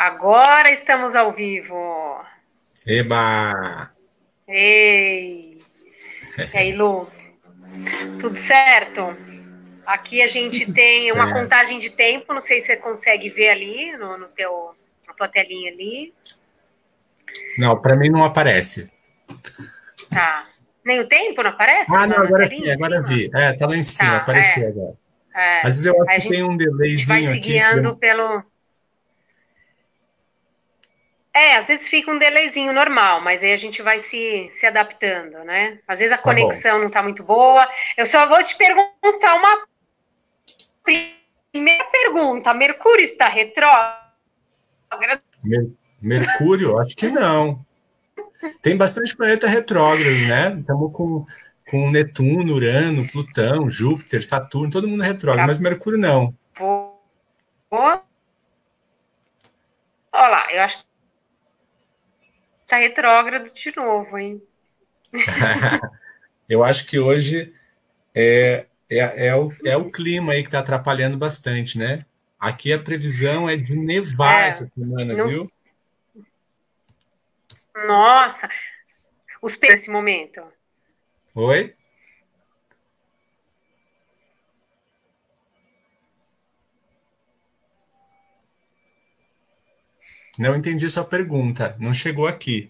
Agora estamos ao vivo. Eba! Ei! E aí, Lu? Tudo certo? Aqui a gente Tudo tem uma certo. contagem de tempo, não sei se você consegue ver ali na tua telinha ali. Não, para mim não aparece. Tá. Nem o tempo não aparece Ah, não, na agora sim, telinha em agora cima? vi. É, tá lá em cima, Tá, apareceu agora. Às vezes eu acho Aí a que tem gente um vai delayzinho se aqui. guiando pelo. Às vezes fica um delayzinho normal, mas aí a gente vai se adaptando, né? Às vezes a Tá bom. conexão não tá muito boa. Eu só vou te perguntar uma primeira pergunta: Mercúrio está retrógrado? Mercúrio? Acho que não. Tem bastante planeta retrógrado, né? Estamos com Netuno, Urano, Plutão, Júpiter, Saturno, todo mundo é retrógrado, mas Mercúrio não. Travou. Olha lá, eu acho que está retrógrado de novo, hein? Eu acho que hoje é o clima aí que está atrapalhando bastante, né? Aqui a previsão é de nevar essa semana, Não, viu? nossa, os nesse momento. Oi? Não entendi sua pergunta. Não chegou aqui.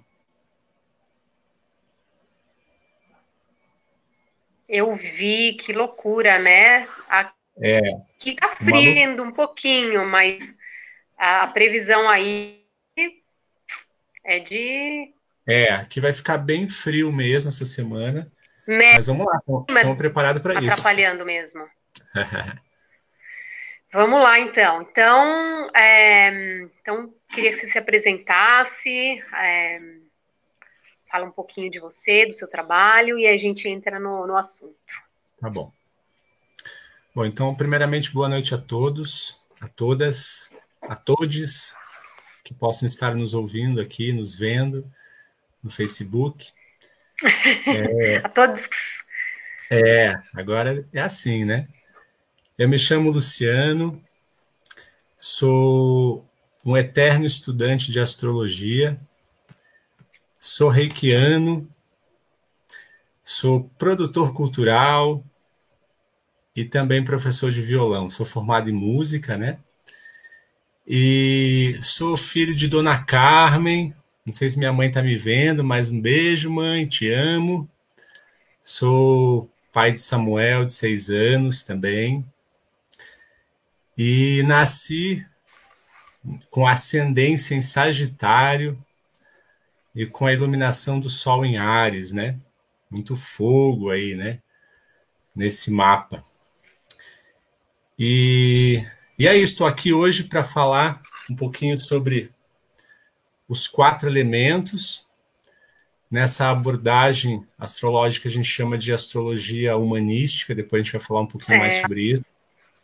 Eu vi, que loucura, né? É Aqui tá uma loucura. friando um pouquinho, mas a previsão aí é de Aqui vai ficar bem frio mesmo essa semana. né, Mas vamos lá, estamos preparados para isso. atrapalhando mesmo. Vamos lá, então. Então, queria que você se apresentasse, fala um pouquinho de você, do seu trabalho, e aí a gente entra no assunto. Tá bom. Bom, então, primeiramente, boa noite a todos, a todas, a todes que possam estar nos ouvindo aqui, nos vendo no Facebook. A todos. Agora é assim, né? Eu me chamo Luciano, sou um eterno estudante de astrologia, sou reikiano, sou produtor cultural e também professor de violão. Sou formado em música, né? E sou filho de Dona Carmen. Não sei se minha mãe está me vendo, mas um beijo, mãe, te amo. Sou pai de Samuel, de 6 anos também. E nasci com ascendência em Sagitário e com a iluminação do Sol em Áries, né? Muito fogo aí, né? Nesse mapa. E aí, estou aqui hoje para falar um pouquinho sobre os 4 elementos. Nessa abordagem astrológica a gente chama de astrologia humanística, depois a gente vai falar um pouquinho mais É, sobre isso.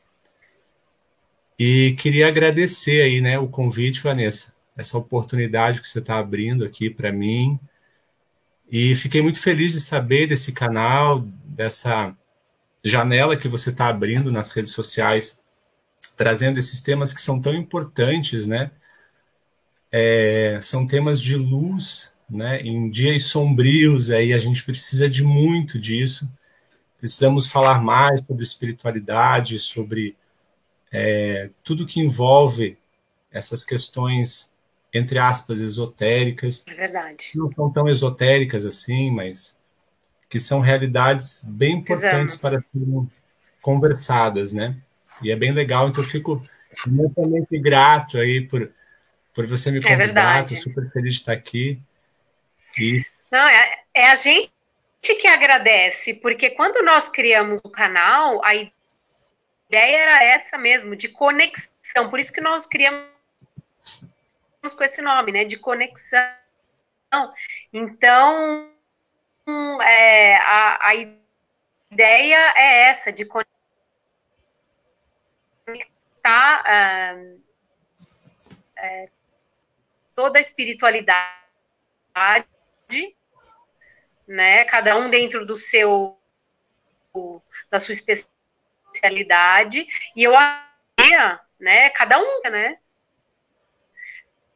E queria agradecer aí, né, o convite, Vanessa, essa oportunidade que você está abrindo aqui para mim. E fiquei muito feliz de saber desse canal, dessa janela que você está abrindo nas redes sociais, trazendo esses temas que são tão importantes, né? São temas de luz, né? Em dias sombrios aí a gente precisa de muito disso. Precisamos falar mais sobre espiritualidade, sobre tudo que envolve essas questões, entre aspas, esotéricas, é verdade. que não são tão esotéricas assim, mas que são realidades bem importantes para Precisamos. serem conversadas, né? E é bem legal, então eu fico imensamente grato aí por você me É convidar, estou verdade. super feliz de estar aqui. E Não, é a gente que agradece, porque quando nós criamos o canal, a ideia era essa mesmo, de conexão. Por isso que nós criamos com esse nome, né? De conexão. Então, a ideia é essa, de conectar toda a espiritualidade, né? Cada um dentro do seu, da sua especialidade. E eu acho, né? Cada um, né?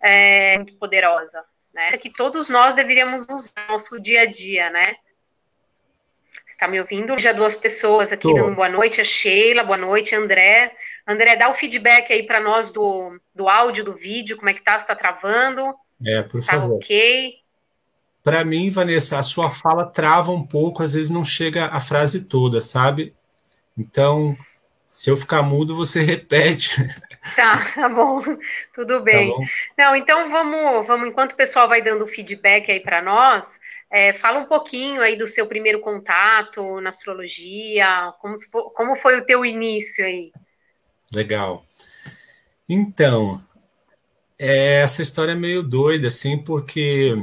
muito poderosa, né? Que todos nós deveríamos usar no nosso dia a dia, né? Está me ouvindo? Já duas pessoas aqui dando boa noite, a Sheila, boa noite, André. André, dá o feedback aí para nós do áudio, do vídeo, como é que tá? Se tá travando? Por favor. Ok? Para mim, Vanessa, a sua fala trava um pouco, às vezes não chega a frase toda, sabe? Então, se eu ficar mudo, você repete. Tá bom, tudo bem. Tá bom? Não, então vamos, enquanto o pessoal vai dando feedback aí para nós, fala um pouquinho aí do seu primeiro contato na astrologia, como foi o teu início aí? Legal. Então, essa história é meio doida, assim, porque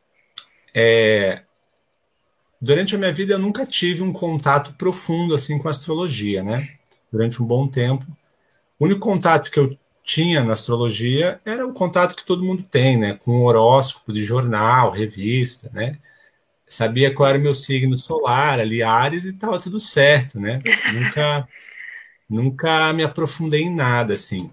durante a minha vida eu nunca tive um contato profundo, assim, com a astrologia, né? Durante um bom tempo. O único contato que eu tinha na astrologia era o contato que todo mundo tem, né? Com o horóscopo de jornal, revista, né? Sabia qual era o meu signo solar, ali, Áries, e estava tudo certo, né? Nunca me aprofundei em nada, assim.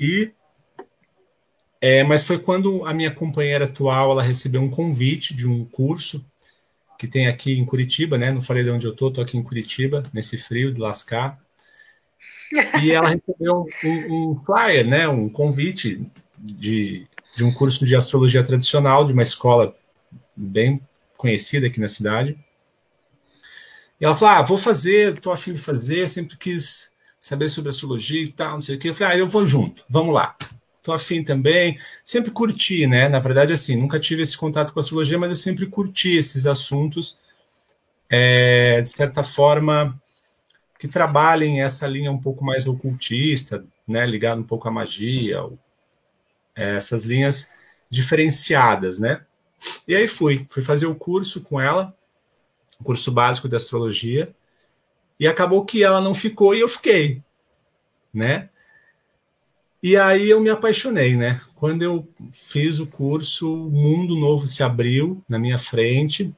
Mas foi quando a minha companheira atual, ela recebeu um convite de um curso que tem aqui em Curitiba, né? Não falei de onde eu tô aqui em Curitiba, nesse frio de lascar. E ela recebeu um flyer, né? Um convite de um curso de astrologia tradicional de uma escola bem conhecida aqui na cidade. E ela falou, vou fazer, tô a fim de fazer, sempre quis saber sobre astrologia e tal, não sei o quê. Eu falei, eu vou junto, vamos lá. Tô a fim também, sempre curti, né? Na verdade, assim, nunca tive esse contato com a astrologia, mas eu sempre curti esses assuntos, de certa forma, que trabalhem essa linha um pouco mais ocultista, né? Ligado um pouco à magia, essas linhas diferenciadas, né? E aí fui fazer o curso com ela, um curso básico de astrologia, e acabou que ela não ficou e eu fiquei, né? E aí eu me apaixonei, né? Quando eu fiz o curso, um mundo novo se abriu na minha frente,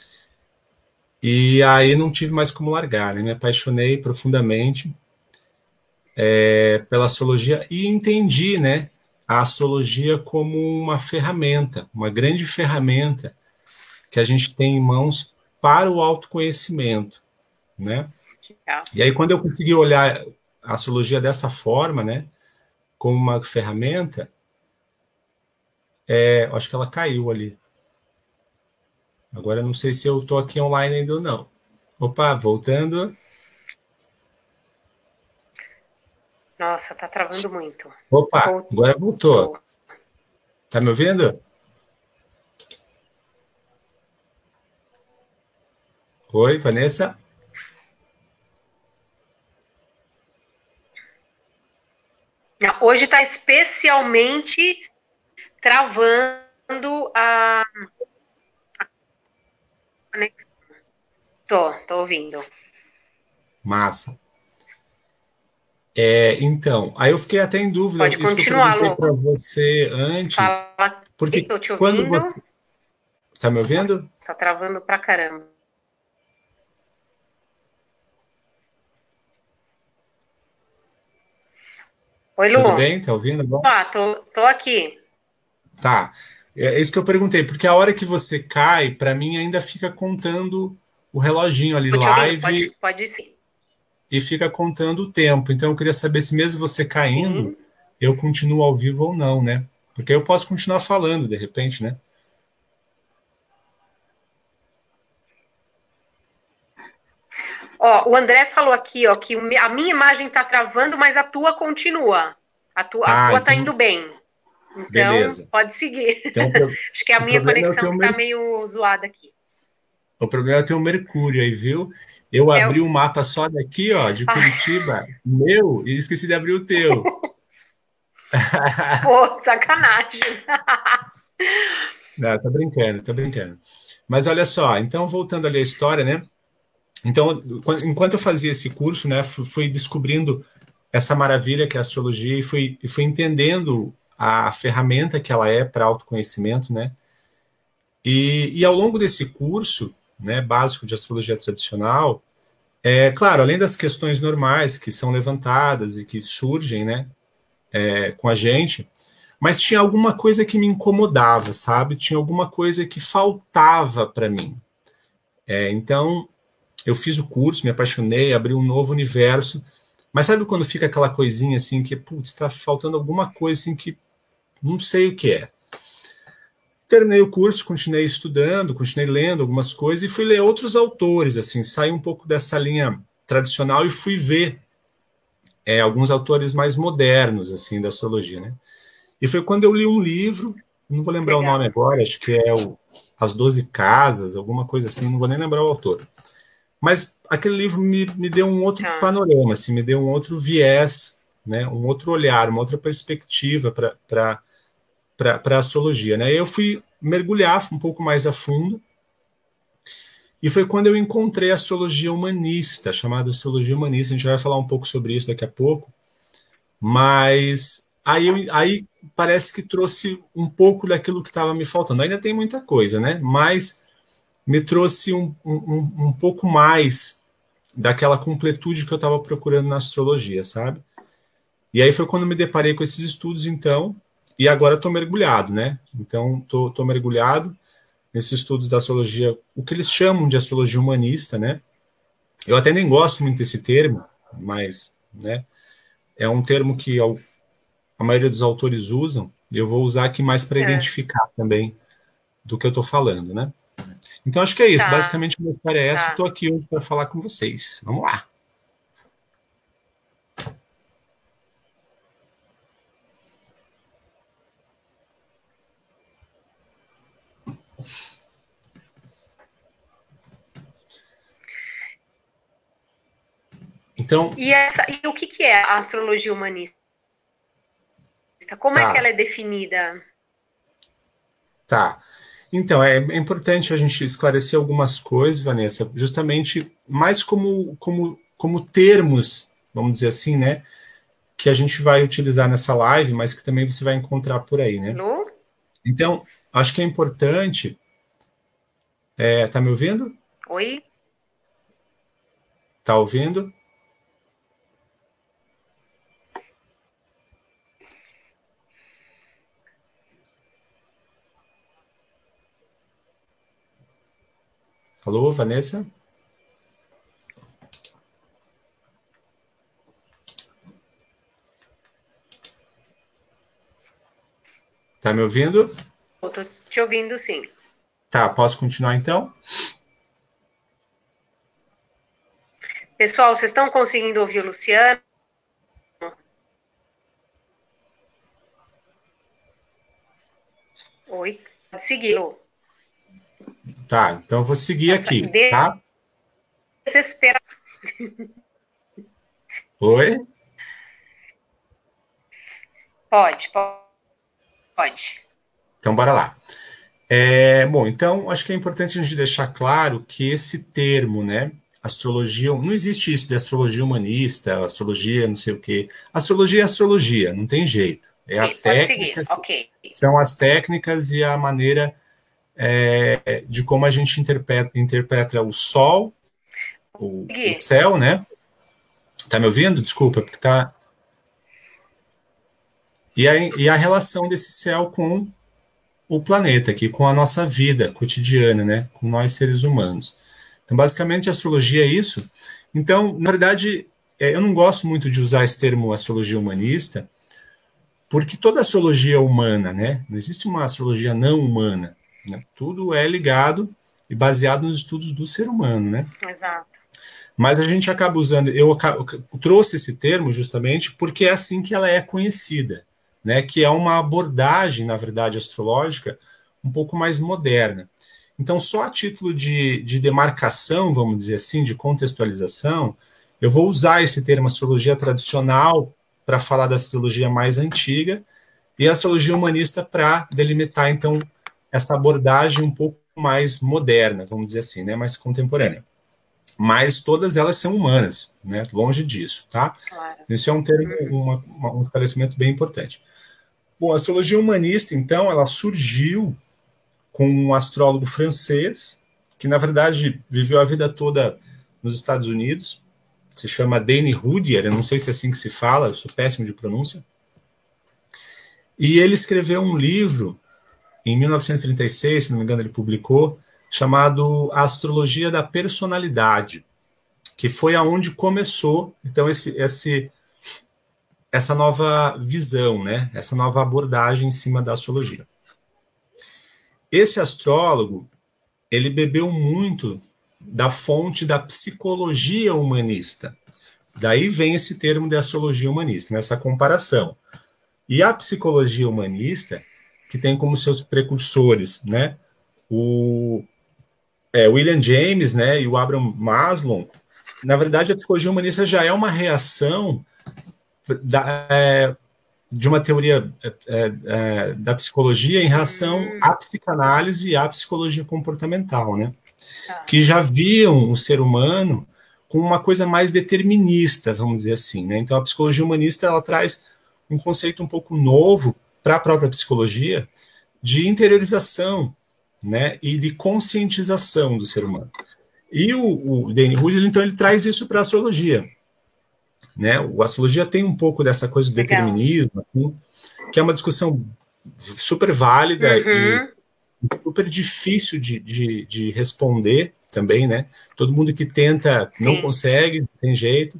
e aí não tive mais como largar, né? Me apaixonei profundamente pela astrologia e entendi, né? A astrologia como uma ferramenta, uma grande ferramenta que a gente tem em mãos para o autoconhecimento, né? E aí quando eu consegui olhar a astrologia dessa forma, né? Como uma ferramenta, acho que ela caiu ali. Agora eu não sei se eu estou aqui online ainda ou não. Opa, voltando. Nossa, tá travando muito. Opa, agora voltou. Tá me ouvindo? Oi, Vanessa? Hoje está especialmente travando a conexão. Tô ouvindo. Massa. Então, aí eu fiquei até em dúvida. Pode continuar, Lu. Para você antes. Fala, porque tô te ouvindo. Quando você. Tá me ouvindo? Nossa, tá travando pra caramba. Oi, Lu. Tudo bem? Tá ouvindo? Bom? Tô aqui. Tá. É isso que eu perguntei, porque a hora que você cai, para mim ainda fica contando o reloginho ali, live. Pode sim. E fica contando o tempo. Então eu queria saber se mesmo você caindo, sim, eu continuo ao vivo ou não, né? Porque eu posso continuar falando, de repente, né? O André falou aqui, que a minha imagem tá travando, mas a tua continua. A tua tá indo bem. Então, beleza, pode seguir. Então, acho que a minha conexão está meio zoada aqui. O problema é ter um Mercúrio aí, viu? Eu abri um mapa só daqui, de Curitiba, meu, e esqueci de abrir o teu. Pô, sacanagem. Não, tô brincando. Mas olha só, então voltando ali à história, né? Então, enquanto eu fazia esse curso, né, fui descobrindo essa maravilha que é a astrologia e fui entendendo a ferramenta que ela é para autoconhecimento, né? E ao longo desse curso, né, básico de astrologia tradicional, claro, além das questões normais que são levantadas e que surgem, né, com a gente, mas tinha alguma coisa que me incomodava, sabe? Tinha alguma coisa que faltava para mim. Então, eu fiz o curso, me apaixonei, abri um novo universo, mas sabe quando fica aquela coisinha assim que, putz, está faltando alguma coisa assim que não sei o que é. Terminei o curso, continuei estudando, continuei lendo algumas coisas e fui ler outros autores, assim, saí um pouco dessa linha tradicional e fui ver alguns autores mais modernos, assim, da astrologia, né? E foi quando eu li um livro, não vou lembrar Legal. o nome agora, acho que é As 12 Casas, alguma coisa assim, não vou nem lembrar o autor. Mas aquele livro me deu um outro panorama, assim, me deu um outro viés, né, um outro olhar, uma outra perspectiva para a astrologia, né? Eu fui mergulhar um pouco mais a fundo e foi quando eu encontrei a astrologia humanista, chamada astrologia humanista. A gente vai falar um pouco sobre isso daqui a pouco, mas aí parece que trouxe um pouco daquilo que estava me faltando. Ainda tem muita coisa, né? Mas me trouxe um pouco mais daquela completude que eu estava procurando na astrologia, sabe? E aí foi quando me deparei com esses estudos, então, e agora estou mergulhado, né? Então, estou mergulhado nesses estudos da astrologia, o que eles chamam de astrologia humanista, né? Eu até nem gosto muito desse termo, mas, né, é um termo que a maioria dos autores usam, eu vou usar aqui mais para identificar também do que eu estou falando, né? Então, acho que é isso. Basicamente, a minha história é essa. Estou aqui hoje para falar com vocês. Vamos lá. Então, e o que é a astrologia humanista? Como é que ela é definida? Tá. Então, é importante a gente esclarecer algumas coisas, Vanessa, justamente mais como termos, vamos dizer assim, né, que a gente vai utilizar nessa live, mas que também você vai encontrar por aí, né? Lu? Então, acho que é importante... tá me ouvindo? Oi? Tá ouvindo? Alô, Vanessa? Tá me ouvindo? Eu tô te ouvindo, sim. Tá, posso continuar então? Pessoal, vocês estão conseguindo ouvir o Luciano? Oi? Pode seguir, Lu. Tá, então eu vou seguir aqui, tá? Desesperado. Oi? Pode. Então, bora lá. Bom, então, acho que é importante a gente deixar claro que esse termo, né, astrologia, não existe isso de astrologia humanista, astrologia não sei o quê. Astrologia é astrologia, não tem jeito. É a técnica, são as técnicas e a maneira de como a gente interpreta o sol, o céu, né? Tá me ouvindo? Desculpa, porque tá... E a relação desse céu com o planeta aqui, com a nossa vida cotidiana, né? Com nós seres humanos. Então, basicamente, a astrologia é isso. Então, na verdade, eu não gosto muito de usar esse termo astrologia humanista, porque toda astrologia é humana, né? Não existe uma astrologia não humana, né? Tudo é ligado e baseado nos estudos do ser humano, né? Exato. Mas a gente acaba usando... Eu trouxe esse termo justamente porque é assim que ela é conhecida, né? Que é uma abordagem, na verdade, astrológica um pouco mais moderna. Então, só a título de demarcação, vamos dizer assim, de contextualização, eu vou usar esse termo astrologia tradicional para falar da astrologia mais antiga e a astrologia humanista para delimitar, então, essa abordagem um pouco mais moderna, vamos dizer assim, né, mais contemporânea. Mas todas elas são humanas, né, longe disso, tá? Claro. Isso é um termo, um esclarecimento bem importante. Bom, a astrologia humanista, então, ela surgiu com um astrólogo francês, que, na verdade, viveu a vida toda nos Estados Unidos, se chama Denis Rudier, eu não sei se é assim que se fala, eu sou péssimo de pronúncia. E ele escreveu um livro, em 1936, se não me engano, ele publicou, chamado Astrologia da Personalidade, que foi aonde começou, então, essa nova visão, né? Essa nova abordagem em cima da astrologia. Esse astrólogo, ele bebeu muito da fonte da psicologia humanista. Daí vem esse termo de astrologia humanista, nessa comparação. E a psicologia humanista, que tem como seus precursores, né, o William James, né, e o Abraham Maslow, na verdade a psicologia humanista já é uma reação de uma teoria da psicologia em relação à psicanálise e à psicologia comportamental, né, que já viam o ser humano com uma coisa mais determinista, vamos dizer assim, né. Então a psicologia humanista, ela traz um conceito um pouco novo para a própria psicologia de interiorização, né, e de conscientização do ser humano. E o Danny Husserl, então, ele traz isso para a astrologia, né? A astrologia tem um pouco dessa coisa do determinismo, assim, que é uma discussão super válida e super difícil de responder também, né? Todo mundo que tenta não consegue, não tem jeito.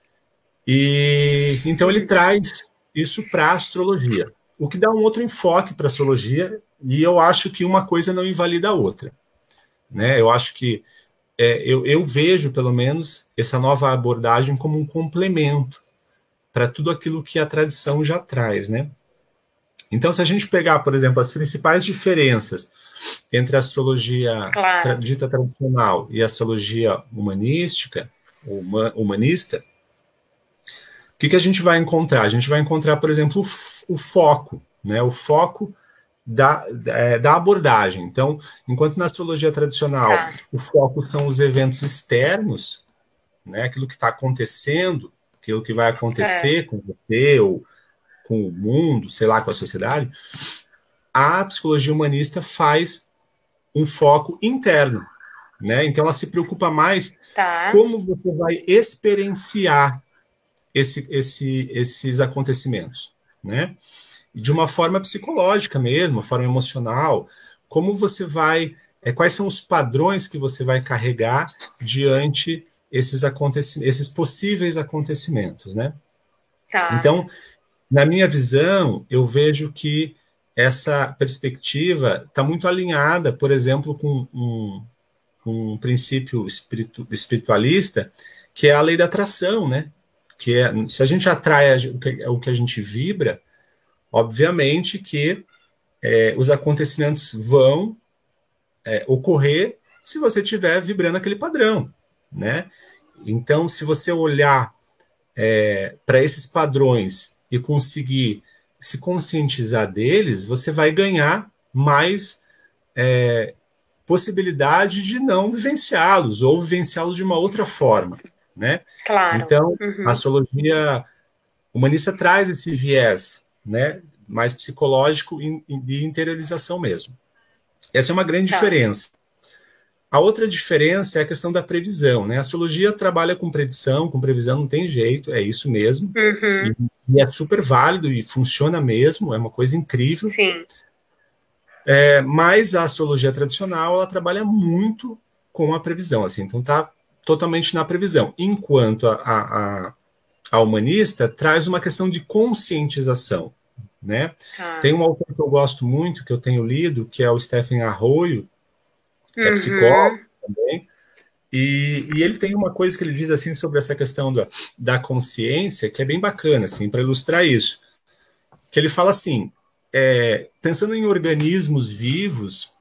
E então ele traz isso para a astrologia, o que dá um outro enfoque para a astrologia, e eu acho que uma coisa não invalida a outra, né? Eu acho que eu vejo, pelo menos, essa nova abordagem como um complemento para tudo aquilo que a tradição já traz, né? Então, se a gente pegar, por exemplo, as principais diferenças entre a astrologia dita tradicional e a astrologia humanística, humanista, o que a gente vai encontrar? A gente vai encontrar, por exemplo, o foco, né? O foco da abordagem. Então, enquanto na astrologia tradicional o foco são os eventos externos, né? Aquilo que está acontecendo, aquilo que vai acontecer com você ou com o mundo, sei lá, com a sociedade, a psicologia humanista faz um foco interno, né? Então ela se preocupa mais como você vai experienciar esses acontecimentos, né? De uma forma psicológica mesmo, uma forma emocional, como você vai, quais são os padrões que você vai carregar diante esses possíveis acontecimentos, né? Então, na minha visão, eu vejo que essa perspectiva está muito alinhada, por exemplo, com um princípio espiritualista, que é a lei da atração, né? Que se a gente atrai o que a gente vibra, obviamente que os acontecimentos vão ocorrer se você estiver vibrando aquele padrão, né? Então, se você olhar para esses padrões e conseguir se conscientizar deles, você vai ganhar mais possibilidade de não vivenciá-los ou vivenciá-los de uma outra forma, né? Então, a astrologia humanista traz esse viés, né, mais psicológico e de interiorização mesmo. Essa é uma grande diferença. A outra diferença é a questão da previsão, né? A astrologia trabalha com predição, com previsão, não tem jeito, é isso mesmo. E é super válido e funciona mesmo, é uma coisa incrível. Sim. Mas a astrologia tradicional, ela trabalha muito com a previsão, assim, então está totalmente na previsão. Enquanto a humanista traz uma questão de conscientização, né? Tem um autor que eu gosto muito, que eu tenho lido, que é o Stephen Arroyo, que é psicólogo também, e ele tem uma coisa que ele diz assim sobre essa questão da consciência, que é bem bacana, assim, para ilustrar isso, que ele fala assim, pensando em organismos vivos,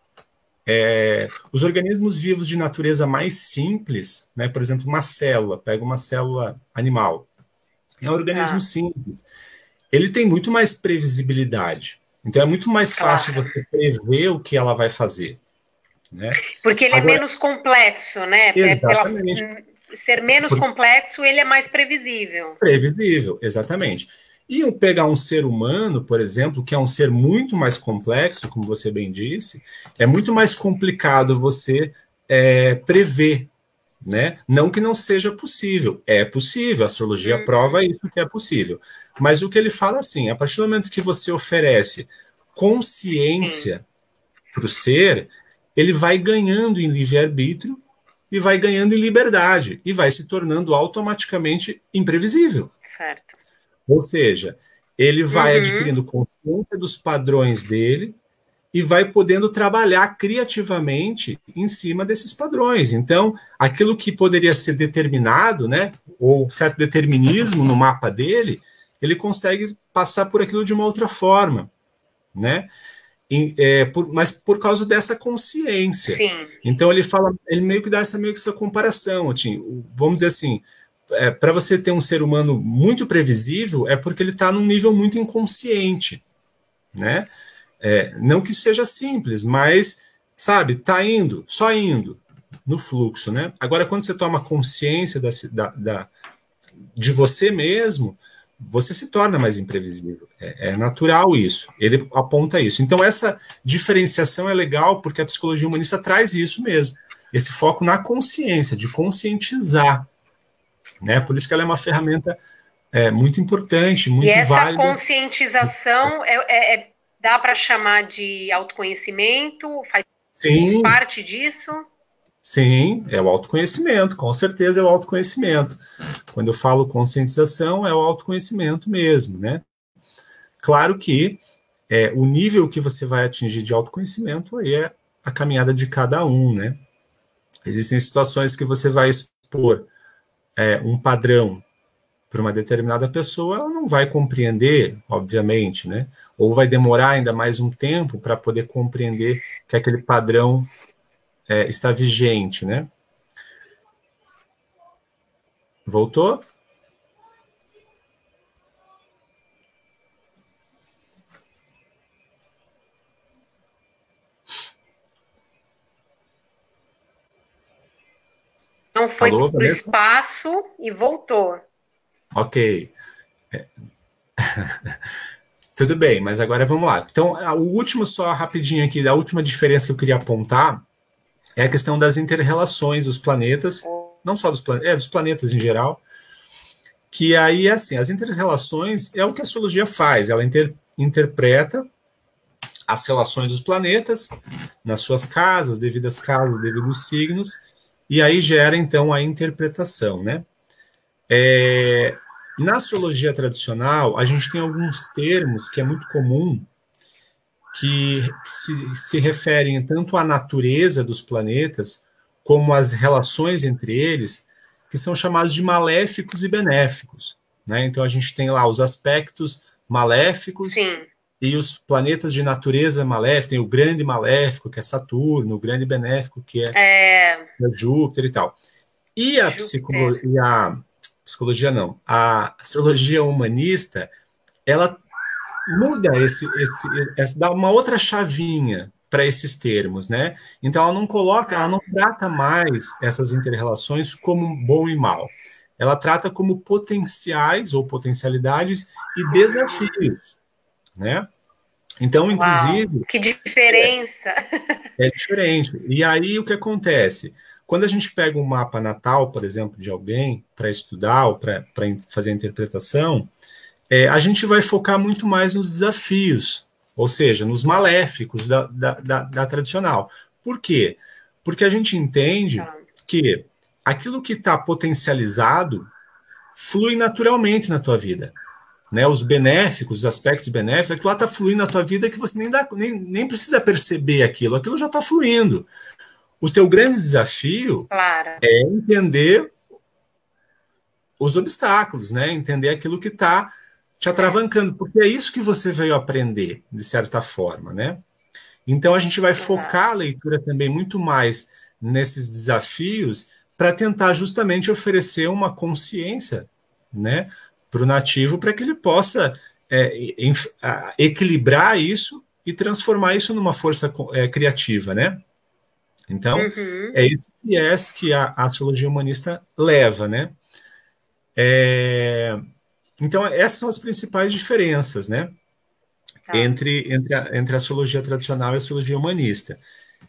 os organismos vivos de natureza mais simples, né, por exemplo, uma célula, pega uma célula animal, é um organismo simples, ele tem muito mais previsibilidade, então é muito mais fácil você prever o que ela vai fazer, né? Porque ele é menos complexo, né? Exatamente. Ser menos complexo, ele é mais previsível. Previsível, exatamente. E eu pegar um ser humano, por exemplo, que é um ser muito mais complexo, como você bem disse, é muito mais complicado você prever, né? Não que não seja possível, é possível, a astrologia prova isso que é possível, Mas o que ele fala assim, a partir do momento que você oferece consciência para o ser, ele vai ganhando em livre-arbítrio e vai ganhando em liberdade e vai se tornando automaticamente imprevisível. Certo. Ou seja, ele vai adquirindo consciência dos padrões dele e vai podendo trabalhar criativamente em cima desses padrões. Então, aquilo que poderia ser determinado, né, ou certo determinismo no mapa dele, ele consegue passar por aquilo de uma outra forma, né? Mas por causa dessa consciência. Sim. Então ele meio que dá meio que essa comparação, Tim. Vamos dizer assim, para você ter um ser humano muito previsível, é porque ele está num nível muito inconsciente, né? Não que seja simples, mas, sabe, tá indo, só indo no fluxo, né? Agora, quando você toma consciência de você mesmo, você se torna mais imprevisível. É natural isso. Ele aponta isso. Então, essa diferenciação é legal porque a psicologia humanista traz isso mesmo. Esse foco na consciência, de conscientizar, né? Por isso que ela é uma ferramenta muito importante, muito válida. E essa conscientização dá para chamar de autoconhecimento? Faz parte disso? Sim, é o autoconhecimento, com certeza é o autoconhecimento. Quando eu falo conscientização, é o autoconhecimento mesmo, né? Claro que o nível que você vai atingir de autoconhecimento aí é a caminhada de cada um, né? Existem situações que você vai expor um padrão para uma determinada pessoa, ela não vai compreender, obviamente, né? Ou vai demorar ainda mais um tempo para poder compreender que aquele padrão está vigente, né? Voltou? Não foi para o espaço e voltou. Ok. Tudo bem, mas agora vamos lá. Então, o último, só rapidinho aqui, a última diferença que eu queria apontar é a questão das inter-relações dos planetas, não só dos planetas, dos planetas em geral, que aí, assim, as inter-relações é o que a astrologia faz, ela interpreta as relações dos planetas nas suas casas, devidos signos, e aí gera, então, a interpretação, né? Na astrologia tradicional, a gente tem alguns termos que é muito comum, que se referem tanto à natureza dos planetas, como às relações entre eles, que são chamados de maléficos e benéficos, né? Então, a gente tem lá os aspectos maléficos. Sim. E os planetas de natureza maléfica, tem o grande maléfico, que é Saturno, o grande benéfico, que é Júpiter e tal. E a psicologia não, a astrologia humanista, ela muda dá uma outra chavinha para esses termos, né? Então ela não trata mais essas inter-relações como bom e mal. Ela trata como potenciais ou potencialidades e desafios, né? Então, inclusive... Uau, que diferença! É diferente. E aí, o que acontece? Quando a gente pega um mapa natal, por exemplo, de alguém, para estudar ou para fazer a interpretação, a gente vai focar muito mais nos desafios, ou seja, nos maléficos da tradicional. Por quê? Porque a gente entende que aquilo que está potencializado flui naturalmente na tua vida. Né, os benéficos, os aspectos benéficos, aquilo lá está fluindo na tua vida que você nem precisa perceber aquilo já está fluindo. O teu grande desafio é entender os obstáculos, né? Entender aquilo que está te atravancando, porque é isso que você veio aprender, de certa forma, né? Então a gente vai focar a leitura também muito mais nesses desafios para tentar justamente oferecer uma consciência, né, para o nativo, para que ele possa equilibrar isso e transformar isso numa força criativa, né? Então, é esse viés que a astrologia humanista leva, né? Então, essas são as principais diferenças, né? Entre a astrologia tradicional e a astrologia humanista.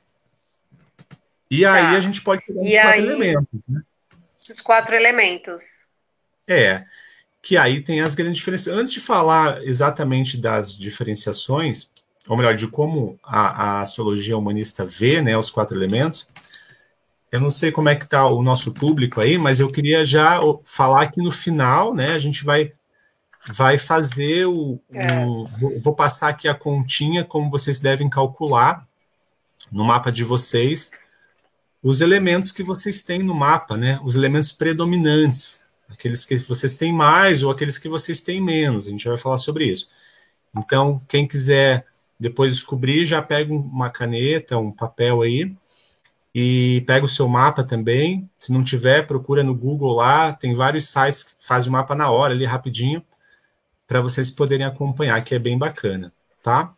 E aí a gente pode pegar os 4 elementos, né? Os 4 elementos. que aí tem as grandes diferenças. Antes de falar exatamente das diferenciações, ou melhor, de como a astrologia humanista vê, né, os 4 elementos, eu não sei como é que está o nosso público aí, mas eu queria já falar que no final, né, a gente vai fazer vou passar aqui a continha, como vocês devem calcular no mapa de vocês, os elementos que vocês têm no mapa, né, os elementos predominantes, aqueles que vocês têm mais ou aqueles que vocês têm menos, a gente vai falar sobre isso. Então, quem quiser depois descobrir, já pega uma caneta, um papel aí, e pega o seu mapa também. Se não tiver, procura no Google lá, tem vários sites que fazem o mapa na hora, ali rapidinho, para vocês poderem acompanhar, que é bem bacana, tá?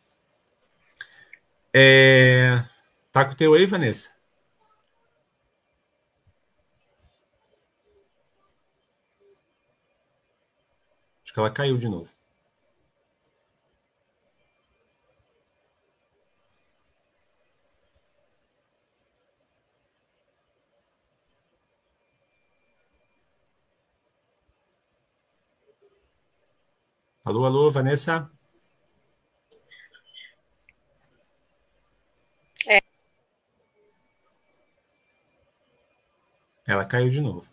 Tá com o teu aí, Vanessa? Acho que ela caiu de novo. Alô, alô, Vanessa? Ela caiu de novo.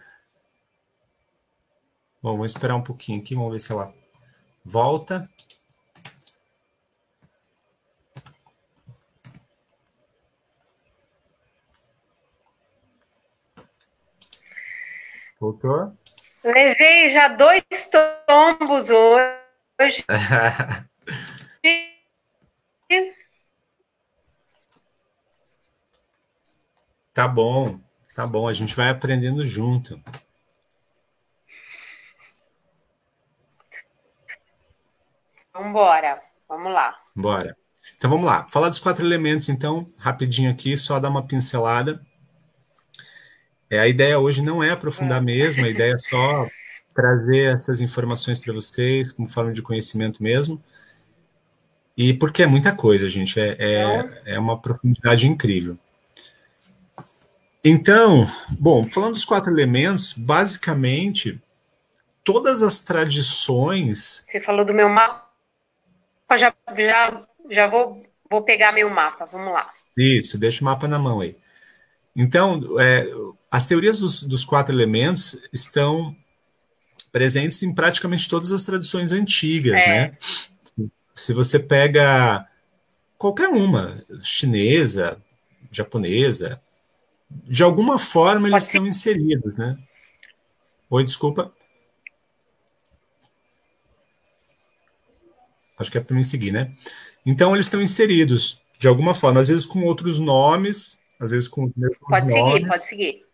Bom, vamos esperar um pouquinho aqui, vamos ver se ela volta. Voltou? Levei já 2 tombos hoje. Tá bom, a gente vai aprendendo junto. Vambora, vamos lá. Bora. Então vamos lá, falar dos 4 elementos, então, rapidinho aqui, só dar uma pincelada. A ideia hoje não é aprofundar mesmo, a ideia é só trazer essas informações para vocês, como forma de conhecimento mesmo. E porque é muita coisa, gente, é uma profundidade incrível. Então, bom, falando dos 4 elementos, basicamente, todas as tradições... Você falou do meu mapa, já vou pegar meu mapa, vamos lá. Isso, deixa o mapa na mão aí. Então, as teorias dos 4 elementos estão presentes em praticamente todas as tradições antigas, né? Se você pega qualquer uma, chinesa, japonesa, de alguma forma eles estão inseridos, né? Oi, desculpa. Acho que é para mim seguir, né? Então, eles estão inseridos de alguma forma, às vezes com outros nomes, às vezes com os mesmos nomes. Pode seguir.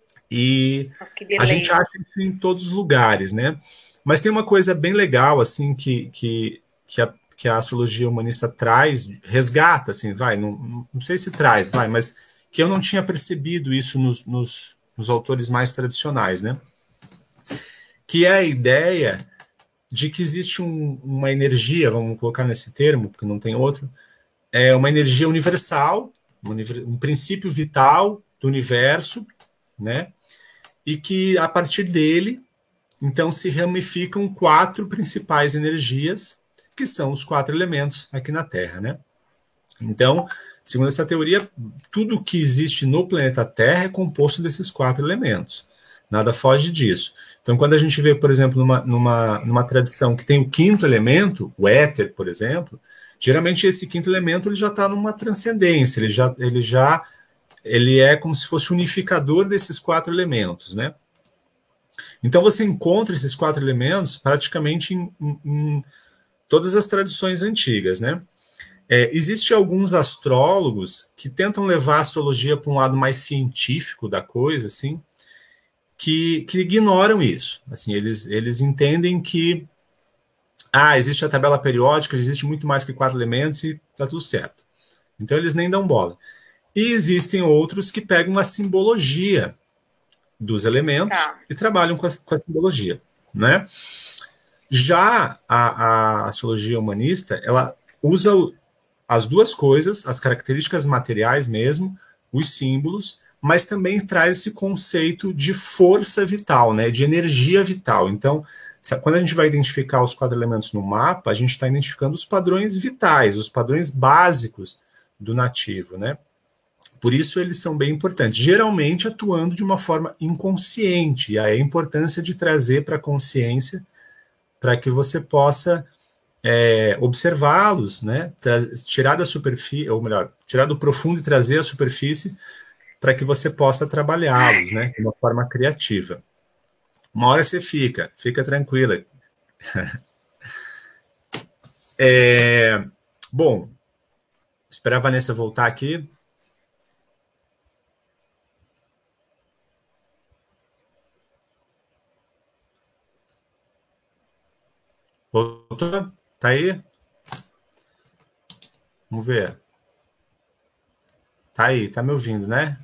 E a gente acha isso em todos os lugares, né? Mas tem uma coisa bem legal, assim, que a astrologia humanista traz, resgata, assim, não sei se traz, mas que eu não tinha percebido isso nos autores mais tradicionais, né? Que é a ideia de que existe uma energia, vamos colocar nesse termo, porque não tem outro, uma energia universal, um princípio vital do universo, né? E que, a partir dele, então, se ramificam 4 principais energias, que são os 4 elementos aqui na Terra, né? Então, segundo essa teoria, tudo que existe no planeta Terra é composto desses 4 elementos. Nada foge disso. Então, quando a gente vê, por exemplo, numa tradição que tem o 5º elemento, o éter, por exemplo, geralmente esse 5º elemento ele já está numa transcendência, ele é como se fosse unificador desses 4 elementos, né? Então você encontra esses 4 elementos praticamente em todas as tradições antigas, né? Existem alguns astrólogos que tentam levar a astrologia para um lado mais científico da coisa, assim, que ignoram isso. Assim, eles entendem que existe a tabela periódica, existe muito mais que 4 elementos e está tudo certo. Então eles nem dão bola. E existem outros que pegam a simbologia dos elementos e trabalham com a simbologia, né? Já a astrologia humanista, ela usa as duas coisas, as características materiais mesmo, os símbolos, mas também traz esse conceito de força vital, né? De energia vital. Então, Quando a gente vai identificar os 4 elementos no mapa, a gente está identificando os padrões vitais, os padrões básicos do nativo, né? Por isso eles são bem importantes, geralmente atuando de uma forma inconsciente, e aí a importância de trazer para a consciência para que você possa observá-los, né? Tirar da superfície, ou melhor, tirar do profundo e trazer à superfície para que você possa trabalhá-los, né? De uma forma criativa. Uma hora você fica tranquila. Bom, esperar a Vanessa voltar aqui. Voltou? Tá aí? Vamos ver. Tá aí, tá me ouvindo, né?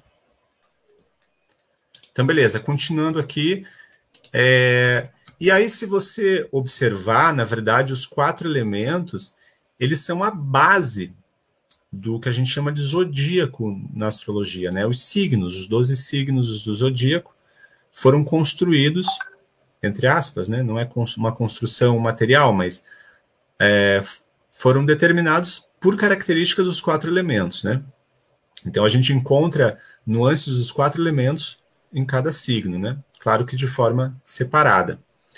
Então, beleza, continuando aqui. E aí, se você observar, na verdade, os 4 elementos, eles são a base do que a gente chama de zodíaco na astrologia, né? Os signos, os 12 signos do zodíaco foram construídos, entre aspas, né? Não é uma construção material, mas foram determinados por características dos 4 elementos, né? Então, a gente encontra nuances dos 4 elementos em cada signo, né? Claro que de forma separada.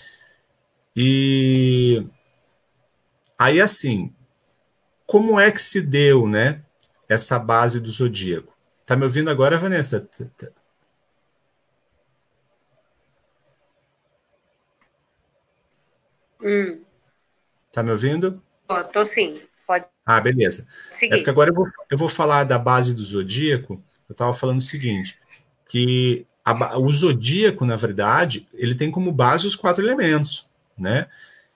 E aí, assim, como é que se deu, né, essa base do zodíaco? Tá me ouvindo agora, Vanessa? Tá me ouvindo? Tô sim, pode. Ah, beleza. Seguir. É porque agora eu vou falar da base do zodíaco. Eu estava falando o seguinte, que o zodíaco, na verdade, ele tem como base os 4 elementos, né?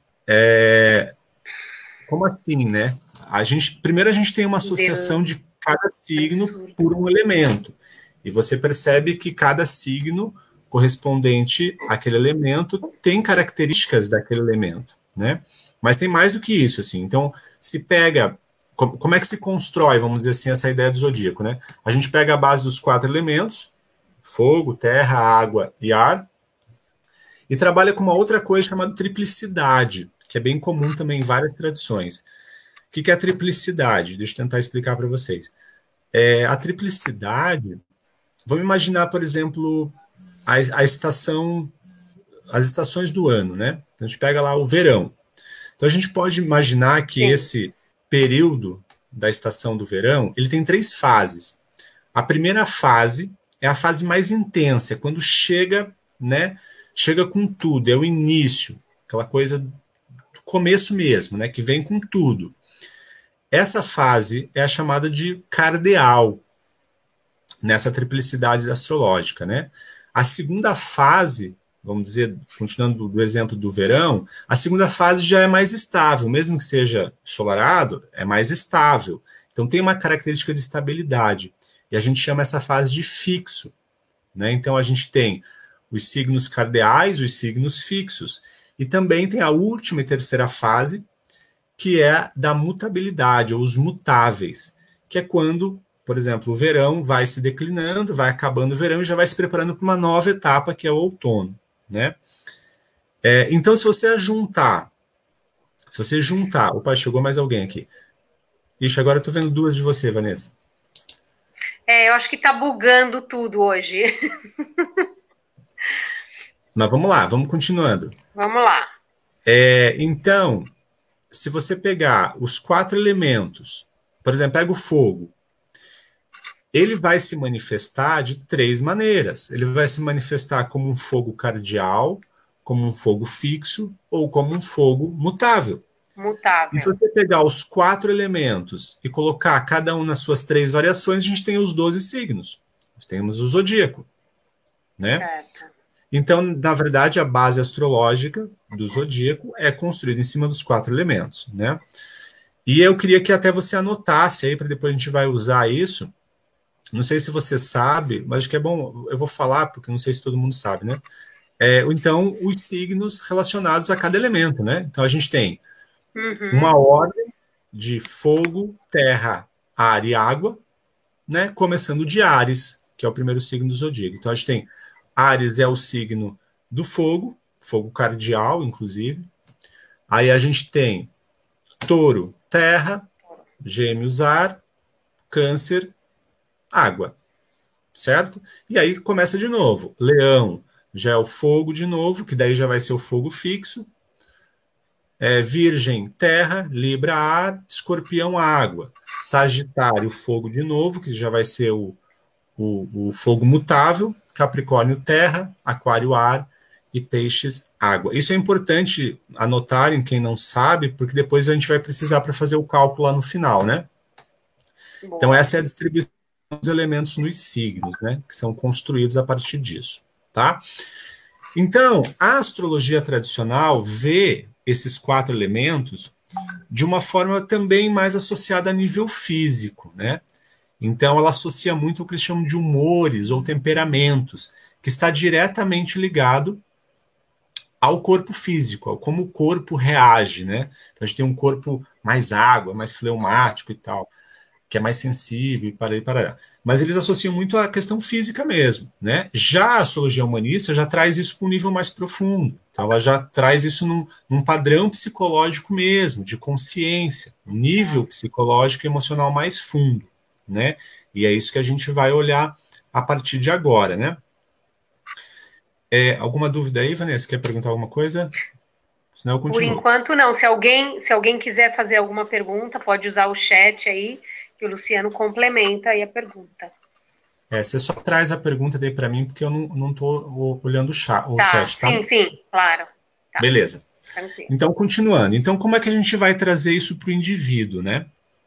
Como assim, né? Primeiro a gente tem uma associação de cada signo por um elemento. E você percebe que cada signo correspondente àquele elemento tem características daquele elemento, né? Mas tem mais do que isso, assim. Então, se pega... Como é que se constrói, vamos dizer assim, essa ideia do zodíaco, né? A gente pega a base dos 4 elementos, fogo, terra, água e ar, e trabalha com uma outra coisa chamada triplicidade, que é bem comum também em várias tradições. O que é a triplicidade? Deixa eu tentar explicar para vocês. A triplicidade, vamos imaginar, por exemplo, as estações do ano, né? Então, a gente pega lá o verão. Então, a gente pode imaginar que esse período da estação do verão, ele tem 3 fases. A primeira fase é a fase mais intensa, quando chega, né? Chega com tudo, é o início, aquela coisa do começo mesmo, né? Que vem com tudo. Essa fase é a chamada de cardeal, nessa triplicidade astrológica, né? A segunda fase, vamos dizer, continuando do exemplo do verão, a segunda fase já é mais estável, mesmo que seja ensolarado, é mais estável. Então tem uma característica de estabilidade, e a gente chama essa fase de fixo, né? Então a gente tem os signos cardeais, os signos fixos, e também tem a última e terceira fase, que é da mutabilidade, ou os mutáveis, que é quando, por exemplo, o verão vai se declinando, vai acabando o verão e já vai se preparando para uma nova etapa, que é o outono, né? Então, se você juntar... Opa, chegou mais alguém aqui. Ixi, agora eu estou vendo 2 de você, Vanessa. Eu acho que está bugando tudo hoje. Mas vamos lá, vamos continuando. Vamos lá. Então, se você pegar os 4 elementos, por exemplo, pega o fogo, ele vai se manifestar de 3 maneiras. Ele vai se manifestar como um fogo cardial, como um fogo fixo ou como um fogo mutável. E se você pegar os 4 elementos e colocar cada um nas suas 3 variações, a gente tem os 12 signos. Nós temos o zodíaco, né? Certo. Então, na verdade, a base astrológica do zodíaco é construída em cima dos 4 elementos, né? E eu queria que até você anotasse aí, para depois a gente vai usar isso. Não sei se você sabe, mas acho que é bom, eu vou falar, porque não sei se todo mundo sabe, né? Então, os signos relacionados a cada elemento, né? Então, a gente tem uma ordem de fogo, terra, ar e água, né? Começando de Áries, que é o primeiro signo do zodíaco. Então, a gente tem Áries é o signo do fogo, fogo cardial, inclusive. Aí a gente tem touro, terra, gêmeos, ar, câncer, água, certo? E aí começa de novo. Leão já é o fogo de novo, que daí já vai ser o fogo fixo. Virgem, terra, Libra, ar, Escorpião, água. Sagitário, fogo de novo, que já vai ser o fogo mutável. Capricórnio, terra, Aquário, ar e Peixes, água. Isso é importante anotarem, quem não sabe, porque depois a gente vai precisar para fazer o cálculo lá no final, né? Boa. Então, essa é a distribuição dos elementos nos signos, né? Que são construídos a partir disso, tá? Então, a astrologia tradicional vê esses 4 elementos de uma forma também mais associada a nível físico, né? Então, ela associa muito o que eles chamam de humores ou temperamentos, que está diretamente ligado ao corpo físico, ao como o corpo reage, né? Então, a gente tem um corpo mais água, mais fleumático e tal, que é mais sensível e parará. Mas eles associam muito à questão física mesmo, né? Já a astrologia humanista já traz isso para um nível mais profundo. Então, ela já traz isso num padrão psicológico mesmo, de consciência, um nível psicológico e emocional mais fundo, né? E é isso que a gente vai olhar a partir de agora, né? Alguma dúvida aí, Vanessa? Quer perguntar alguma coisa? Senão eu continuo. Por enquanto, não. Se alguém quiser fazer alguma pergunta, pode usar o chat aí, que o Luciano complementa aí a pergunta. Você só traz a pergunta daí para mim, porque eu não estou olhando o chat, tá? Sim, claro. Tá. Beleza. Então, continuando. Então, como é que a gente vai trazer isso para o indivíduo, né?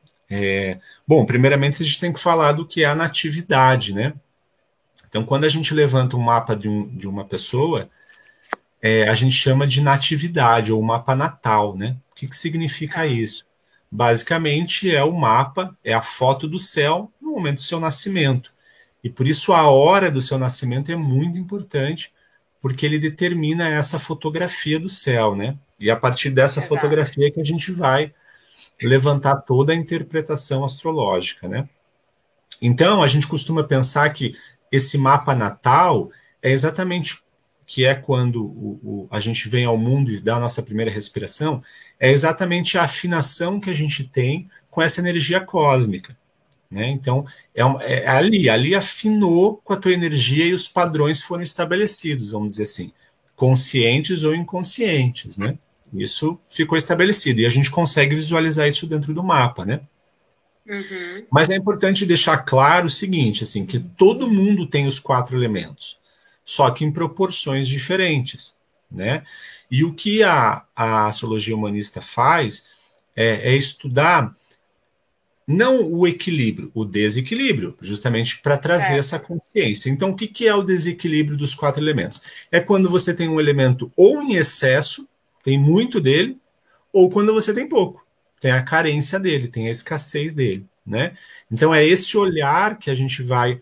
Bom, primeiramente a gente tem que falar do que é a natividade, né? Então, quando a gente levanta um mapa de uma pessoa, a gente chama de natividade, ou mapa natal, né? O que significa isso? Basicamente, é o mapa, é a foto do céu no momento do seu nascimento. E por isso a hora do seu nascimento é muito importante, porque ele determina essa fotografia do céu, né? E a partir dessa fotografia é que a gente vai levantar toda a interpretação astrológica, né? Então, a gente costuma pensar que esse mapa natal é exatamente que é quando a gente vem ao mundo e dá a nossa primeira respiração, é exatamente a afinação que a gente tem com essa energia cósmica, né? Então, ali afinou com a tua energia e os padrões foram estabelecidos, vamos dizer assim, conscientes ou inconscientes, né? Isso ficou estabelecido e a gente consegue visualizar isso dentro do mapa, né? Uhum. Mas é importante deixar claro o seguinte, assim, que todo mundo tem os 4 elementos, só que em proporções diferentes, né? E o que a astrologia humanista faz é estudar não o equilíbrio, o desequilíbrio, justamente para trazer essa consciência. Então, o que é o desequilíbrio dos 4 elementos? É quando você tem um elemento ou em excesso, tem muito dele, ou quando você tem pouco, tem a carência dele, tem a escassez dele, né? Então, é esse olhar que a gente vai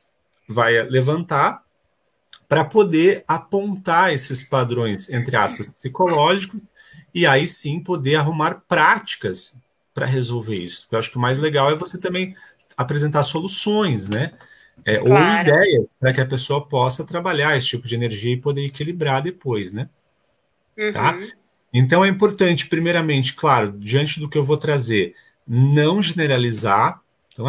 levantar para poder apontar esses padrões, entre aspas, psicológicos, e aí sim poder arrumar práticas para resolver isso. Eu acho que o mais legal é você também apresentar soluções, né? Claro. Ou ideias para que a pessoa possa trabalhar esse tipo de energia e poder equilibrar depois, né? Uhum. Tá? Então é importante, primeiramente, claro, diante do que eu vou trazer, não generalizar. Então,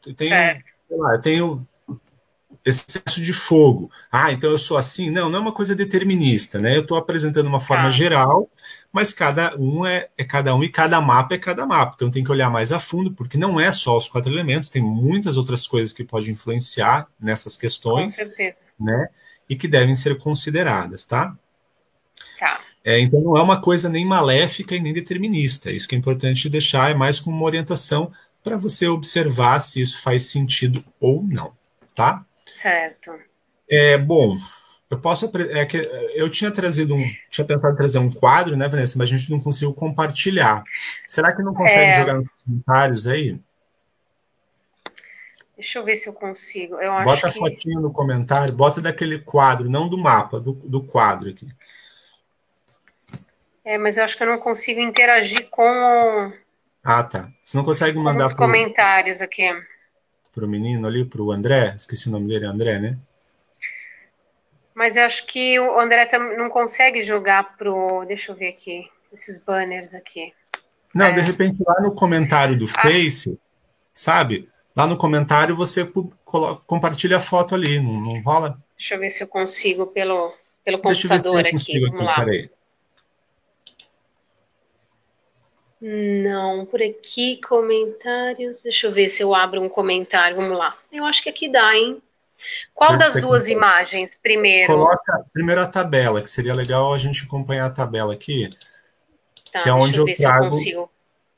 eu tenho excesso de fogo. Então eu sou assim. Não é uma coisa determinista, né? Eu estou apresentando uma forma geral, mas cada um é cada um e cada mapa é cada mapa. Então tem que olhar mais a fundo, porque não é só os 4 elementos, tem muitas outras coisas que podem influenciar nessas questões, com certeza, né? E que devem ser consideradas, tá? Tá. Então não é uma coisa nem maléfica e nem determinista. Isso que é importante deixar, é mais como uma orientação para você observar se isso faz sentido ou não, tá? Certo. Bom, eu tinha tinha pensado em trazer um quadro, né, Vanessa, mas a gente não conseguiu compartilhar. Será que não consegue jogar nos comentários aí? Deixa eu ver se eu consigo. Bota a fotinho no comentário, bota daquele quadro, não do mapa, do quadro aqui. Mas eu acho que eu não consigo interagir com tá. Você não consegue mandar os comentários aqui. Pro menino ali, pro André? Esqueci o nome dele, André, né? Mas eu acho que o André não consegue jogar pro... Deixa eu ver aqui, esses banners aqui. Não, de repente lá no comentário do Face, sabe? Lá no comentário você compartilha a foto ali, não rola? Deixa eu ver se eu consigo pelo Deixa eu ver se computador eu aqui. consigo Vamos lá. Peraí. Não, por aqui, comentários. Deixa eu ver se eu abro um comentário. Vamos lá. Eu acho que aqui dá, hein? Qual das duas imagens primeiro? Coloca primeiro a tabela, que seria legal a gente acompanhar a tabela aqui. Tá, que é onde eu ver trago... se eu consigo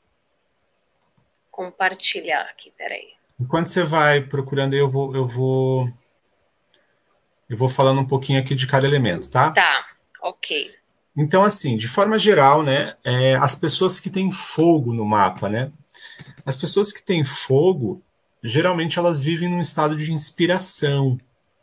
compartilhar aqui, peraí. Enquanto você vai procurando, eu vou falando um pouquinho aqui de cada elemento, tá? Tá, ok. Então, assim, de forma geral, né, as pessoas que têm fogo no mapa, né? As pessoas que têm fogo, geralmente elas vivem num estado de inspiração.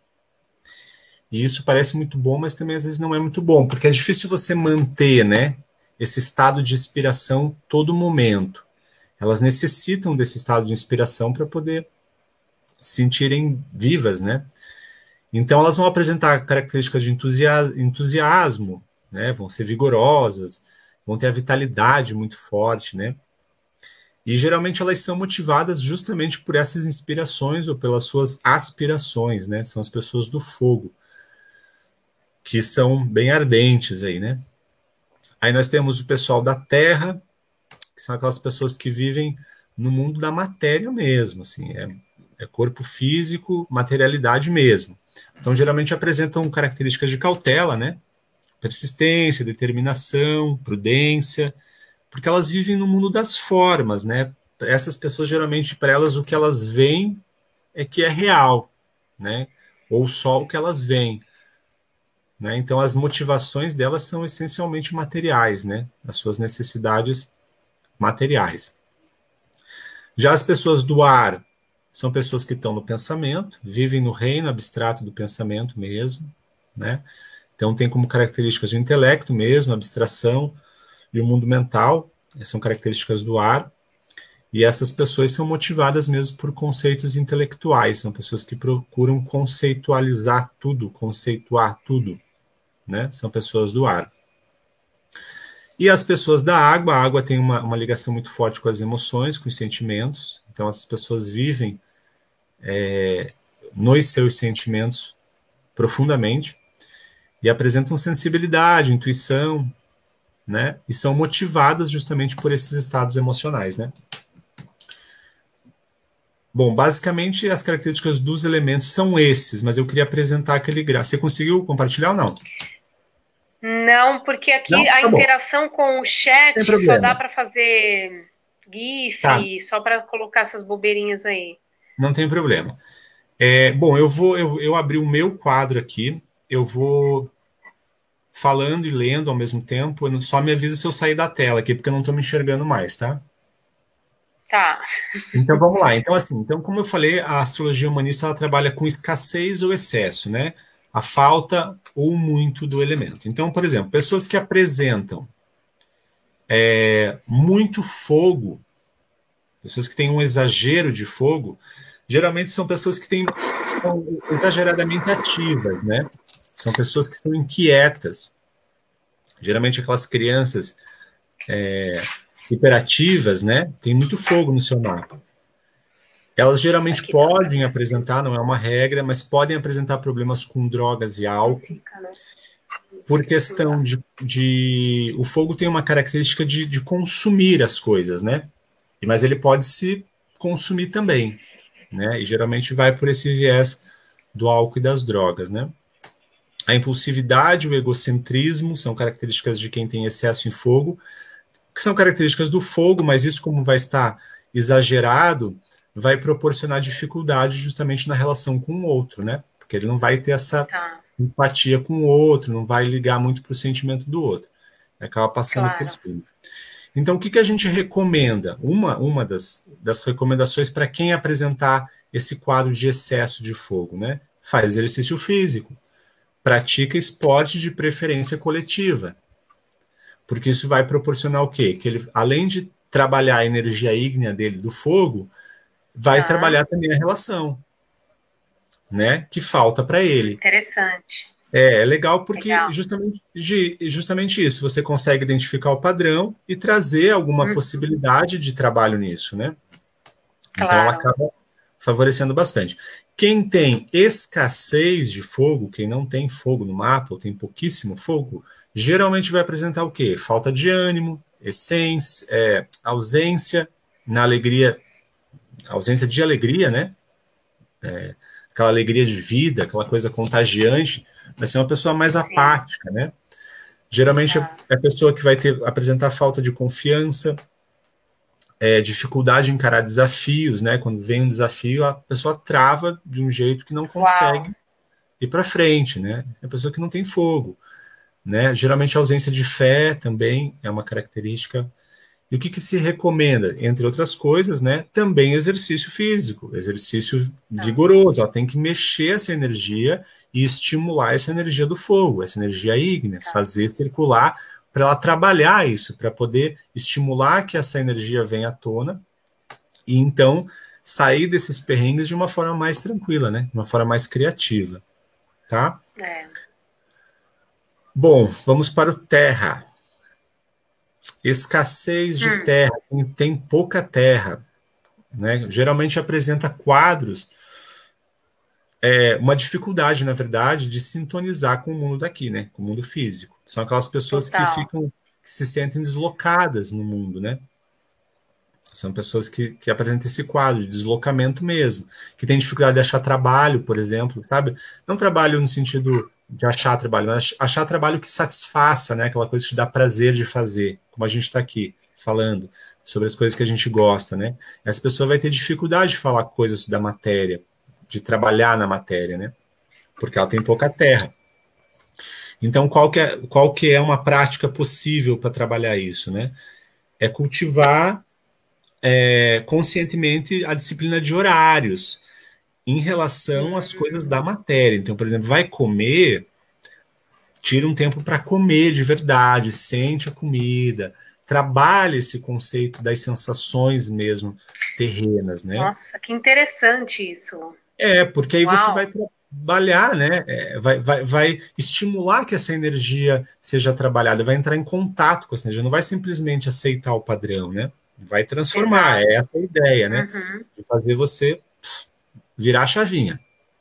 E isso parece muito bom, mas também às vezes não é muito bom, porque é difícil você manter, né, esse estado de inspiração todo momento. Elas necessitam desse estado de inspiração para poder se sentirem vivas, né? Então elas vão apresentar características de entusiasmo, né? Vão ser vigorosas, vão ter a vitalidade muito forte, né? E geralmente elas são motivadas justamente por essas inspirações ou pelas suas aspirações, né? São as pessoas do fogo, que são bem ardentes aí, né? Aí nós temos o pessoal da terra, que são aquelas pessoas que vivem no mundo da matéria mesmo, assim, é corpo físico, materialidade mesmo. Então, geralmente apresentam características de cautela, né? Persistência, determinação, prudência, porque elas vivem no mundo das formas, né? Essas pessoas, geralmente, para elas, o que elas veem é que é real, né? Ou só o que elas veem. Né? Então, as motivações delas são essencialmente materiais, né? As suas necessidades materiais. Já as pessoas do ar são pessoas que estão no pensamento, vivem no reino abstrato do pensamento mesmo, né? Então, tem como características o intelecto mesmo, a abstração e o mundo mental, são características do ar. E essas pessoas são motivadas mesmo por conceitos intelectuais, são pessoas que procuram conceitualizar tudo, conceituar tudo, né? São pessoas do ar. E as pessoas da água, a água tem uma ligação muito forte com as emoções, com os sentimentos, então as pessoas vivem nos seus sentimentos profundamente e apresentam sensibilidade, intuição, né? E são motivadas justamente por esses estados emocionais, né? Bom, basicamente as características dos elementos são esses, mas eu queria apresentar aquele gráfico. Você conseguiu compartilhar ou não? Não, porque aqui não? A interação com o chat só dá para fazer GIF, só para colocar essas bobeirinhas aí. Não tem problema. Bom, eu abri o meu quadro aqui, eu vou falando e lendo ao mesmo tempo, só me avisa se eu sair da tela aqui, porque eu não estou me enxergando mais, tá? Tá. Então, vamos lá. Então, assim, como eu falei, a astrologia humanista ela trabalha com escassez ou excesso, né? A falta ou muito do elemento. Então, por exemplo, pessoas que apresentam muito fogo, pessoas que têm um exagero de fogo, geralmente são pessoas que são exageradamente ativas, né? São pessoas que estão inquietas. Geralmente aquelas crianças hiperativas, né? Tem muito fogo no seu mapa. Elas geralmente podem apresentar, não é uma regra, mas podem apresentar problemas com drogas e álcool. Por questão de o fogo tem uma característica de consumir as coisas, né? Mas ele pode se consumir também, né? E geralmente vai por esse viés do álcool e das drogas, né? A impulsividade, o egocentrismo são características de quem tem excesso em fogo, que são características do fogo, mas isso, como vai estar exagerado, vai proporcionar dificuldade justamente na relação com o outro, né? Porque ele não vai ter essa empatia com o outro, não vai ligar muito para o sentimento do outro. Acaba passando por cima. Então, o que a gente recomenda? Uma das recomendações para quem apresentar esse quadro de excesso de fogo, né? Faz exercício físico, pratica esporte de preferência coletiva, porque isso vai proporcionar o quê? Que ele, além de trabalhar a energia ígnea dele do fogo, vai trabalhar também a relação, né? Que falta para ele. Interessante. É legal porque Legal. justamente isso, você consegue identificar o padrão e trazer alguma Uhum. possibilidade de trabalho nisso, né? Então ela Claro. acaba favorecendo bastante. Quem tem escassez de fogo, quem não tem fogo no mapa, ou tem pouquíssimo fogo, geralmente vai apresentar o quê? Falta de ânimo, essência, ausência na alegria, ausência de alegria, né? Aquela alegria de vida, aquela coisa contagiante, vai ser uma pessoa mais Sim. apática, né? Geralmente Tá. é a pessoa que vai apresentar falta de confiança, dificuldade em encarar desafios, né? Quando vem um desafio, a pessoa trava de um jeito que não Uau. consegue ir para frente, né? É a pessoa que não tem fogo, né? Geralmente a ausência de fé também é uma característica. E o que se recomenda? Entre outras coisas, né? Também exercício físico, exercício Tá. vigoroso. Ela tem que mexer essa energia e estimular essa energia do fogo, essa energia ígnea, Tá. fazer circular para ela trabalhar isso, para poder estimular que essa energia venha à tona e então sair desses perrengues de uma forma mais tranquila, né? De uma forma mais criativa, tá? É. Bom, vamos para o terra. Escassez de Hum. terra, tem pouca terra, né? Geralmente apresenta quadros, uma dificuldade, na verdade, de sintonizar com o mundo daqui, né? Com o mundo físico. São aquelas pessoas que Total. ficam, que se sentem deslocadas no mundo, né? São pessoas que apresentam esse quadro de deslocamento mesmo, que tem dificuldade de achar trabalho, por exemplo, sabe? Não trabalho no sentido de achar trabalho, mas achar trabalho que satisfaça, né? Aquela coisa que te dá prazer de fazer, como a gente está aqui falando sobre as coisas que a gente gosta, né? Essa pessoa vai ter dificuldade de falar coisas da matéria, de trabalhar na matéria, né? Porque ela tem pouca terra. Então, qual que é uma prática possível para trabalhar isso, né? É cultivar conscientemente a disciplina de horários em relação às coisas da matéria. Então, por exemplo, vai comer, tira um tempo para comer de verdade, sente a comida, trabalha esse conceito das sensações mesmo terrenas, né? Nossa, que interessante isso. Porque aí você vai Uau. trabalhar, né? Vai estimular que essa energia seja trabalhada, vai entrar em contato com essa energia, não vai simplesmente aceitar o padrão, né? Vai transformar, Exato. é essa a ideia, né? Uhum. De fazer você virar a chavinha.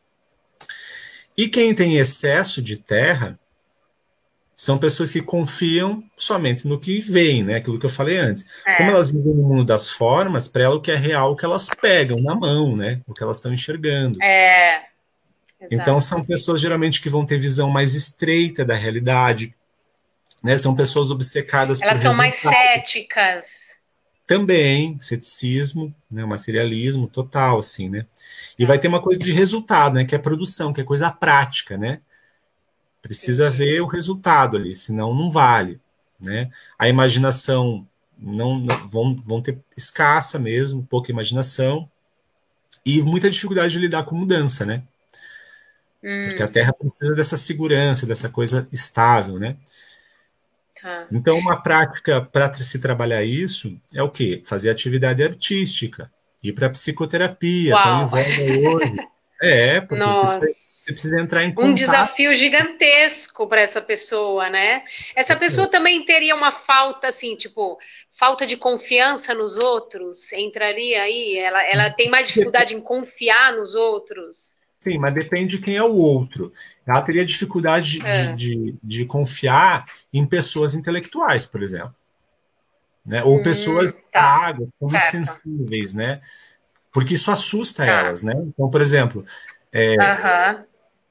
E quem tem excesso de terra são pessoas que confiam somente no que vem, né? Aquilo que eu falei antes. Como É. elas vivem no mundo das formas, para ela o que é real, o que elas pegam na mão, né? O que elas estão enxergando. É. Então Exato. são pessoas geralmente que vão ter visão mais estreita da realidade, né? São pessoas obcecadas por Elas são mais resultado. céticas. Também ceticismo, né? Materialismo total, assim, né? E vai ter Tá. uma coisa de resultado, né? Que é produção, que é coisa prática, né? Precisa Entendi. ver o resultado ali, senão não vale, né? A imaginação vão ter escassa mesmo, pouca imaginação e muita dificuldade de lidar com mudança, né? Porque a Hum. Terra precisa dessa segurança, dessa coisa estável, né? Tá. Então, uma prática para se trabalhar isso é o quê? Fazer atividade artística, ir para psicoterapia, tão em Uau. voga hoje. Porque você Nossa. precisa entrar em Um contato. desafio gigantesco para essa pessoa, né? Essa pessoa também teria uma falta, assim, tipo, falta de confiança nos outros? Entraria aí? Ela tem mais dificuldade em confiar nos outros? Sim, mas depende de quem é o outro. Ela teria dificuldade Ah. de confiar em pessoas intelectuais, por exemplo, né? Ou pessoas da Tá. água, que são muito Certo. sensíveis, né? Porque isso assusta Tá. elas, né? Então, por exemplo, Aham.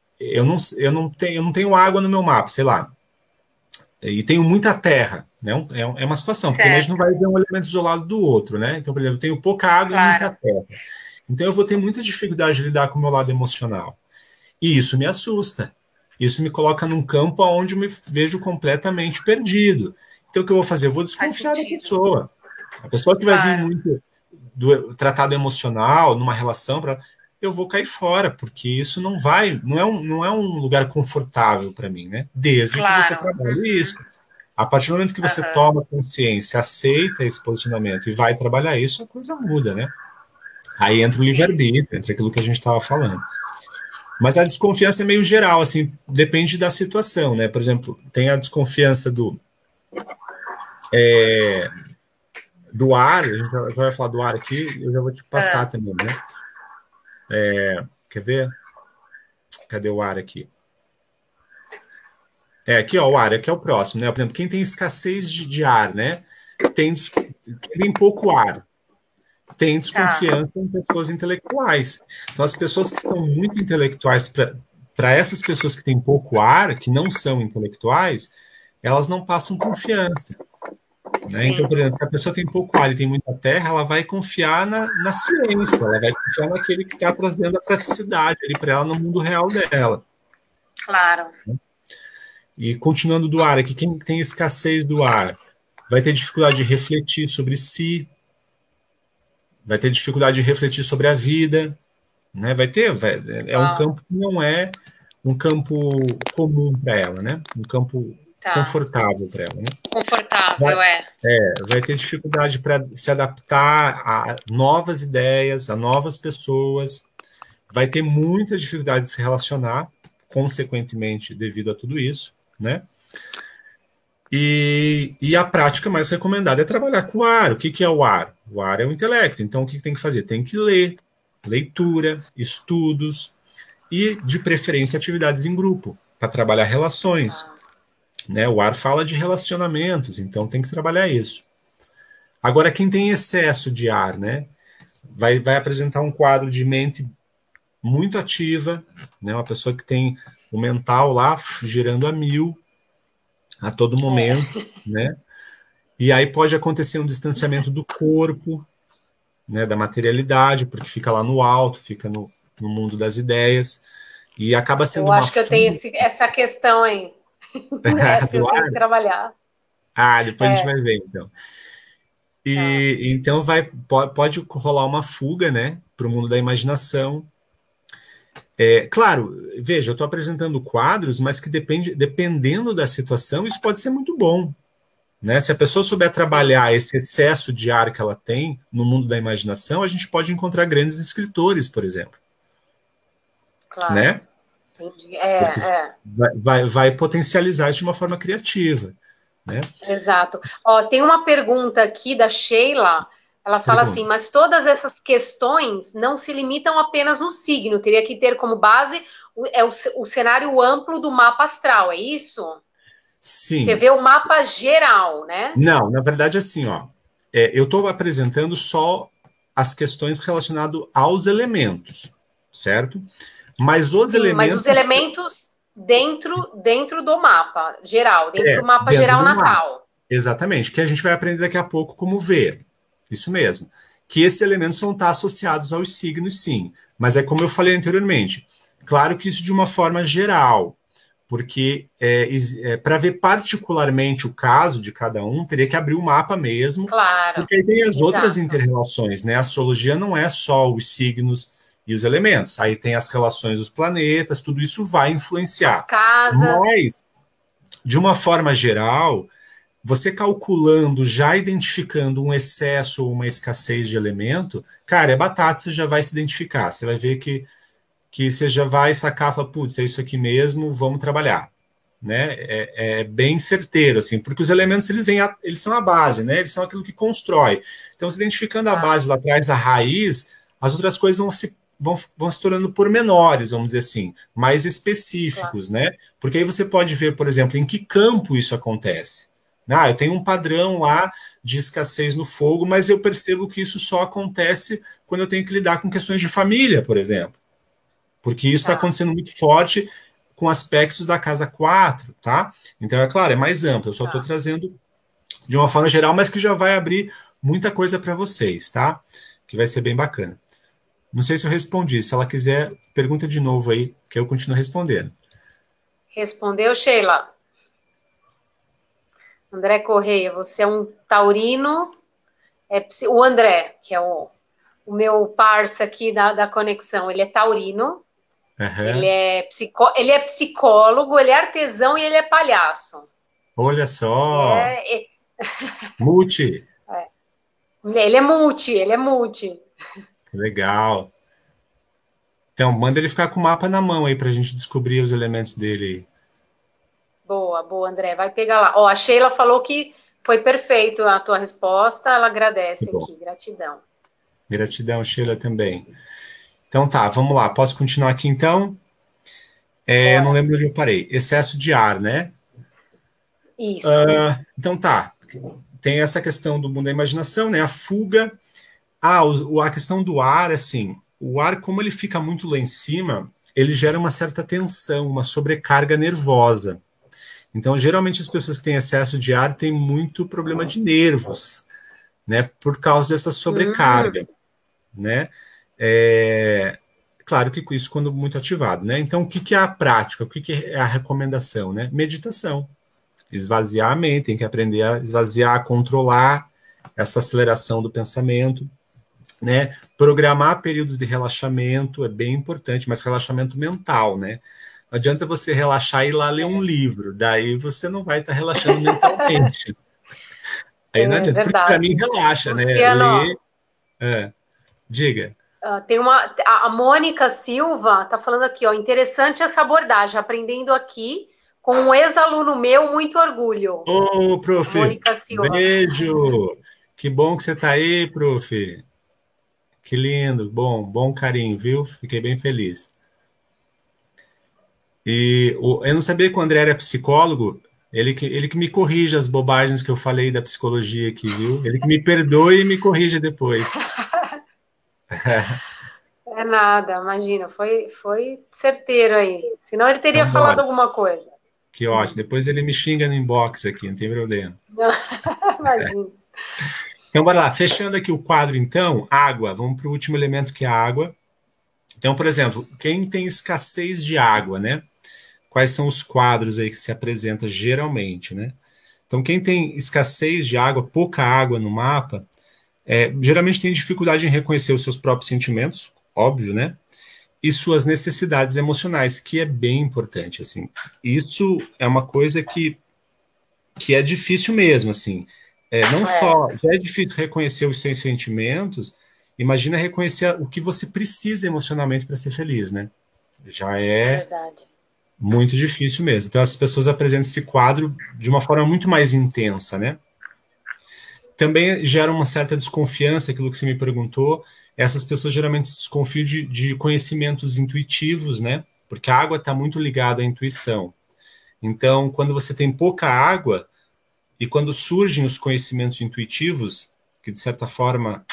eu não tenho água no meu mapa, sei lá, e tenho muita terra, né? É uma situação, porque a gente não Certo. vai ver um elemento isolado do outro, né? Então, por exemplo, eu tenho pouca água e muita Claro. terra. Então, eu vou ter muita dificuldade de lidar com o meu lado emocional. E isso me assusta. Isso me coloca num campo onde eu me vejo completamente perdido. Então, o que eu vou fazer? Eu vou Faz desconfiar da sentido. pessoa. A pessoa que vai vir Claro. muito do tratado emocional, numa relação, eu vou cair fora, porque isso não é um lugar confortável para mim, né? Desde que você Claro. trabalhe Uhum. isso. A partir do momento que você Aham. toma consciência, aceita esse posicionamento e vai trabalhar isso, a coisa muda, né? Aí entra o Sim. livre-arbítrio, entra aquilo que a gente estava falando. Mas a desconfiança é meio geral, assim, depende da situação, né? Por exemplo, tem a desconfiança do ar, a gente já vai falar do ar aqui, eu já vou te passar Ah, também, né? Quer ver? Cadê o ar aqui? Aqui, ó, o ar, aqui é o próximo, né? Por exemplo, quem tem escassez de ar, né? Tem pouco ar, tem tá. desconfiança em pessoas intelectuais. Então, as pessoas que são muito intelectuais, para essas pessoas que têm pouco ar, que não são intelectuais, elas não passam confiança. Né? Então, Sim. por exemplo, se a pessoa tem pouco ar e tem muita terra, ela vai confiar na ciência, ela vai confiar naquele que está trazendo a praticidade ali para ela no mundo real dela. Claro. E continuando do ar, aqui, quem tem escassez do ar vai ter dificuldade de refletir sobre si, vai ter dificuldade de refletir sobre a vida, né? É um Uau. campo que não é um campo comum para ela, né? Um campo Tá. confortável para ela, né? Confortável, é. Vai ter dificuldade para se adaptar a novas ideias, a novas pessoas, vai ter muita dificuldade de se relacionar, consequentemente, devido a tudo isso, né? E a prática mais recomendada é trabalhar com o ar. O que é o ar? O ar é o intelecto. Então, o que tem que fazer? Tem que ler, leitura, estudos e, de preferência, atividades em grupo, para trabalhar relações. Tá. Né? O ar fala de relacionamentos, então tem que trabalhar isso. Agora, quem tem excesso de ar, né, vai apresentar um quadro de mente muito ativa, né, uma pessoa que tem o mental lá girando a mil a todo É. momento, né? E aí pode acontecer um distanciamento do corpo, né, da materialidade, porque fica lá no alto, fica no mundo das ideias, e acaba sendo Eu uma acho que eu tenho fuga essa questão aí. Essa eu do tenho que ar. trabalhar. Ah, depois a gente É, vai ver, então. tá. E então pode rolar uma fuga, né, para o mundo da imaginação. Claro, veja, eu estou apresentando quadros, mas que dependendo da situação, isso pode ser muito bom. Né? Se a pessoa souber Sim, trabalhar esse excesso de ar que ela tem no mundo da imaginação, a gente pode encontrar grandes escritores, por exemplo. claro. Né? Entendi. Porque vai potencializar isso de uma forma criativa. Né? Exato. Ó, tem uma pergunta aqui da Sheila. Ela fala assim: Pergunta. mas todas essas questões não se limitam apenas no signo, teria que ter como base o cenário amplo do mapa astral, é isso? Você Sim. vê o mapa geral, né? Não, na verdade, assim, ó, eu estou apresentando só as questões relacionadas aos elementos, certo? Mas os Sim, mas os elementos elementos dentro do mapa geral, dentro do mapa dentro geral do mar. natal. Exatamente, que a gente vai aprender daqui a pouco como ver. Isso mesmo. Que esses elementos vão estar associados aos signos, sim. Mas é como eu falei anteriormente. Claro que isso de uma forma geral, porque para ver particularmente o caso de cada um, teria que abrir o mapa mesmo, Claro, porque aí tem as outras exato. interrelações, né? A astrologia não é só os signos e os elementos, aí tem as relações dos planetas, tudo isso vai As influenciar. casas. Mas, de uma forma geral, você calculando, já identificando um excesso ou uma escassez de elemento, cara, é batata, você já vai se identificar. Você vai ver que você já vai sacar, fala, putz, é isso aqui mesmo, vamos trabalhar. Né? É bem certeiro, assim, porque os elementos eles são a base, né? Eles são aquilo que constrói. Então, se identificando a Tá, base lá atrás, a raiz, as outras coisas vão se tornando pormenores, vamos dizer assim, mais claro. específicos, né? Porque aí você pode ver, por exemplo, em que campo isso acontece. Ah, eu tenho um padrão lá de escassez no fogo, mas eu percebo que isso só acontece quando eu tenho que lidar com questões de família, por exemplo. Porque isso está Tá, acontecendo muito forte com aspectos da casa 4, tá? Então, é claro, é mais amplo. Eu só estou tá. trazendo de uma forma geral, mas que já vai abrir muita coisa para vocês, tá? Que vai ser bem bacana. Não sei se eu respondi. Se ela quiser, pergunta de novo aí, que eu continuo respondendo. Respondeu, Sheila. André Correia, você é um taurino. O André, que é o meu parça aqui da conexão, ele é taurino. Uhum. Ele é psicólogo, ele é artesão e ele é palhaço. Olha Ele só, é, multi, ele é multi, ele é multi. legal. Então, manda ele ficar com o mapa na mão aí para a gente descobrir os elementos dele aí. Boa, boa, André. Vai pegar lá. Ó, a Sheila falou que foi perfeito a tua resposta. Ela Tá agradece bom. aqui. Gratidão. Gratidão, Sheila, também. Então tá, vamos lá. Posso continuar aqui então? Não Bora. lembro onde eu parei. Excesso de ar, né? Isso. Então tá. Tem essa questão do mundo da imaginação, né? A fuga. A questão do ar, assim, o ar, como ele fica muito lá em cima, ele gera uma certa tensão, uma sobrecarga nervosa. Então, geralmente, as pessoas que têm excesso de ar têm muito problema de nervos, né? Por causa dessa sobrecarga, né? Claro que isso quando muito ativado, né? Então, o que é a prática? O que é a recomendação, né? Meditação. Esvaziar a mente, tem que aprender a esvaziar, a controlar essa aceleração do pensamento, né? Programar períodos de relaxamento é bem importante, mas relaxamento mental, né? Não adianta você relaxar e ir lá ler um livro, daí você não vai estar relaxando mentalmente. Aí não adianta, porque para mim Verdade. relaxa, né? Luciano, Ler. Diga. tem a Mônica Silva tá falando aqui, ó, interessante essa abordagem, aprendendo aqui com um ex-aluno meu, muito orgulho. Ô, prof, Mônica Silva. beijo! Que bom que você está aí, prof. Que lindo, bom carinho, viu? Fiquei bem feliz. E eu não sabia que o André era psicólogo, ele que me corrige as bobagens que eu falei da psicologia aqui, viu? Ele que me perdoe e me corrige depois. É nada, imagina, foi certeiro aí. Senão ele teria Então, falado bora. alguma coisa. Que ótimo. Depois ele me xinga no inbox aqui, não tem problema. Imagina. Então, bora lá. Fechando aqui o quadro, então, água. Vamos para o último elemento, que é a água. Então, por exemplo, quem tem escassez de água, né? Quais são os quadros aí que se apresenta geralmente, né? Então, quem tem escassez de água, pouca água no mapa, geralmente tem dificuldade em reconhecer os seus próprios sentimentos, óbvio, né? E suas necessidades emocionais, que é bem importante, assim. Isso é uma coisa que é difícil mesmo, assim. Não só já é difícil reconhecer os seus sentimentos, imagina reconhecer o que você precisa emocionalmente para ser feliz, né? Já é Verdade. muito difícil mesmo. Então, as pessoas apresentam esse quadro de uma forma muito mais intensa, né? Também gera uma certa desconfiança, aquilo que você me perguntou. Essas pessoas geralmente se desconfiam de conhecimentos intuitivos, né? Porque a água está muito ligada à intuição. Então, quando você tem pouca água e quando surgem os conhecimentos intuitivos, que de certa forma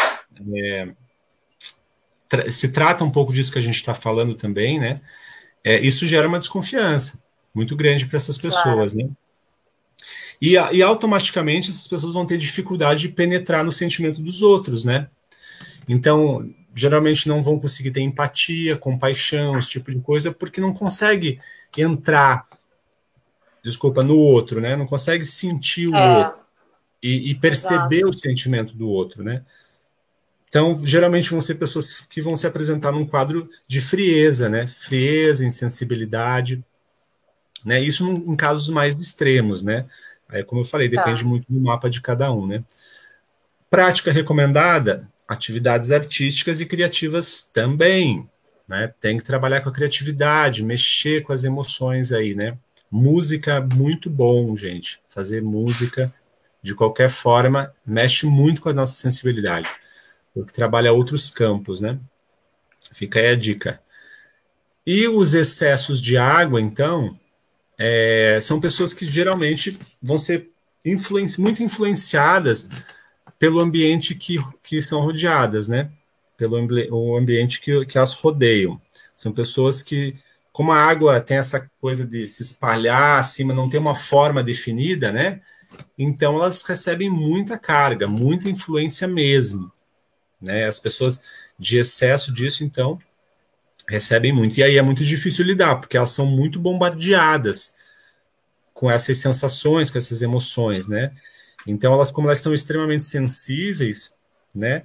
se trata um pouco disso que a gente está falando também, né? Isso gera uma desconfiança muito grande para essas pessoas, claro, né? E automaticamente essas pessoas vão ter dificuldade de penetrar no sentimento dos outros, né? Então, geralmente não vão conseguir ter empatia, compaixão, esse tipo de coisa, porque não consegue entrar, no outro, né? Não consegue sentir o outro e perceber Exato. O sentimento do outro, né? Então, geralmente vão ser pessoas que vão se apresentar num quadro de frieza, né? Frieza, insensibilidade, né? Isso em casos mais extremos, né? Como eu falei, depende muito do mapa de cada um, né? Prática recomendada, atividades artísticas e criativas também, né? Tem que trabalhar com a criatividade, mexer com as emoções aí, né? Música, muito bom, gente. Fazer música, de qualquer forma, mexe muito com a nossa sensibilidade, porque trabalha outros campos, né? Fica aí a dica. E os excessos de água, então, são pessoas que geralmente vão ser muito influenciadas pelo ambiente que são rodeadas, né? Pelo ambiente que as rodeiam. São pessoas que, como a água tem essa coisa de se espalhar acima, não tem uma forma definida, né? Então elas recebem muita carga, muita influência mesmo, né? As pessoas de excesso disso, então, recebem muito. E aí é muito difícil lidar, porque elas são muito bombardeadas com essas sensações, com essas emoções, né? Então, como elas são extremamente sensíveis, né?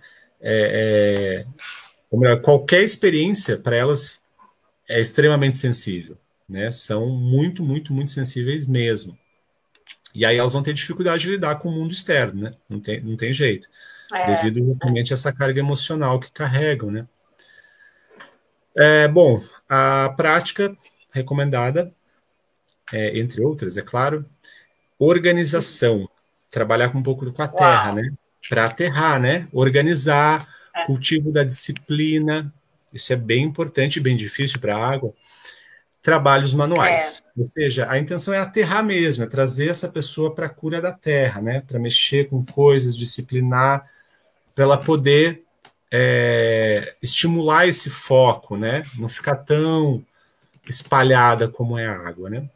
Qualquer experiência para elas é extremamente sensível, né? São muito, muito, muito sensíveis mesmo. E aí elas vão ter dificuldade de lidar com o mundo externo, né? Não tem jeito. Devido realmente a essa carga emocional que carregam, né? Bom, a prática recomendada, entre outras, é claro, organização. Trabalhar com um pouco com a terra, Uau! né? Para aterrar, né? Organizar, É, cultivo da disciplina. Isso é bem importante e bem difícil para a água. Trabalhos é. manuais. Ou seja, a intenção é aterrar mesmo, é trazer essa pessoa para a cura da terra, né? Para mexer com coisas, disciplinar, para ela poder estimular esse foco, né? Não ficar tão espalhada como é a água, né?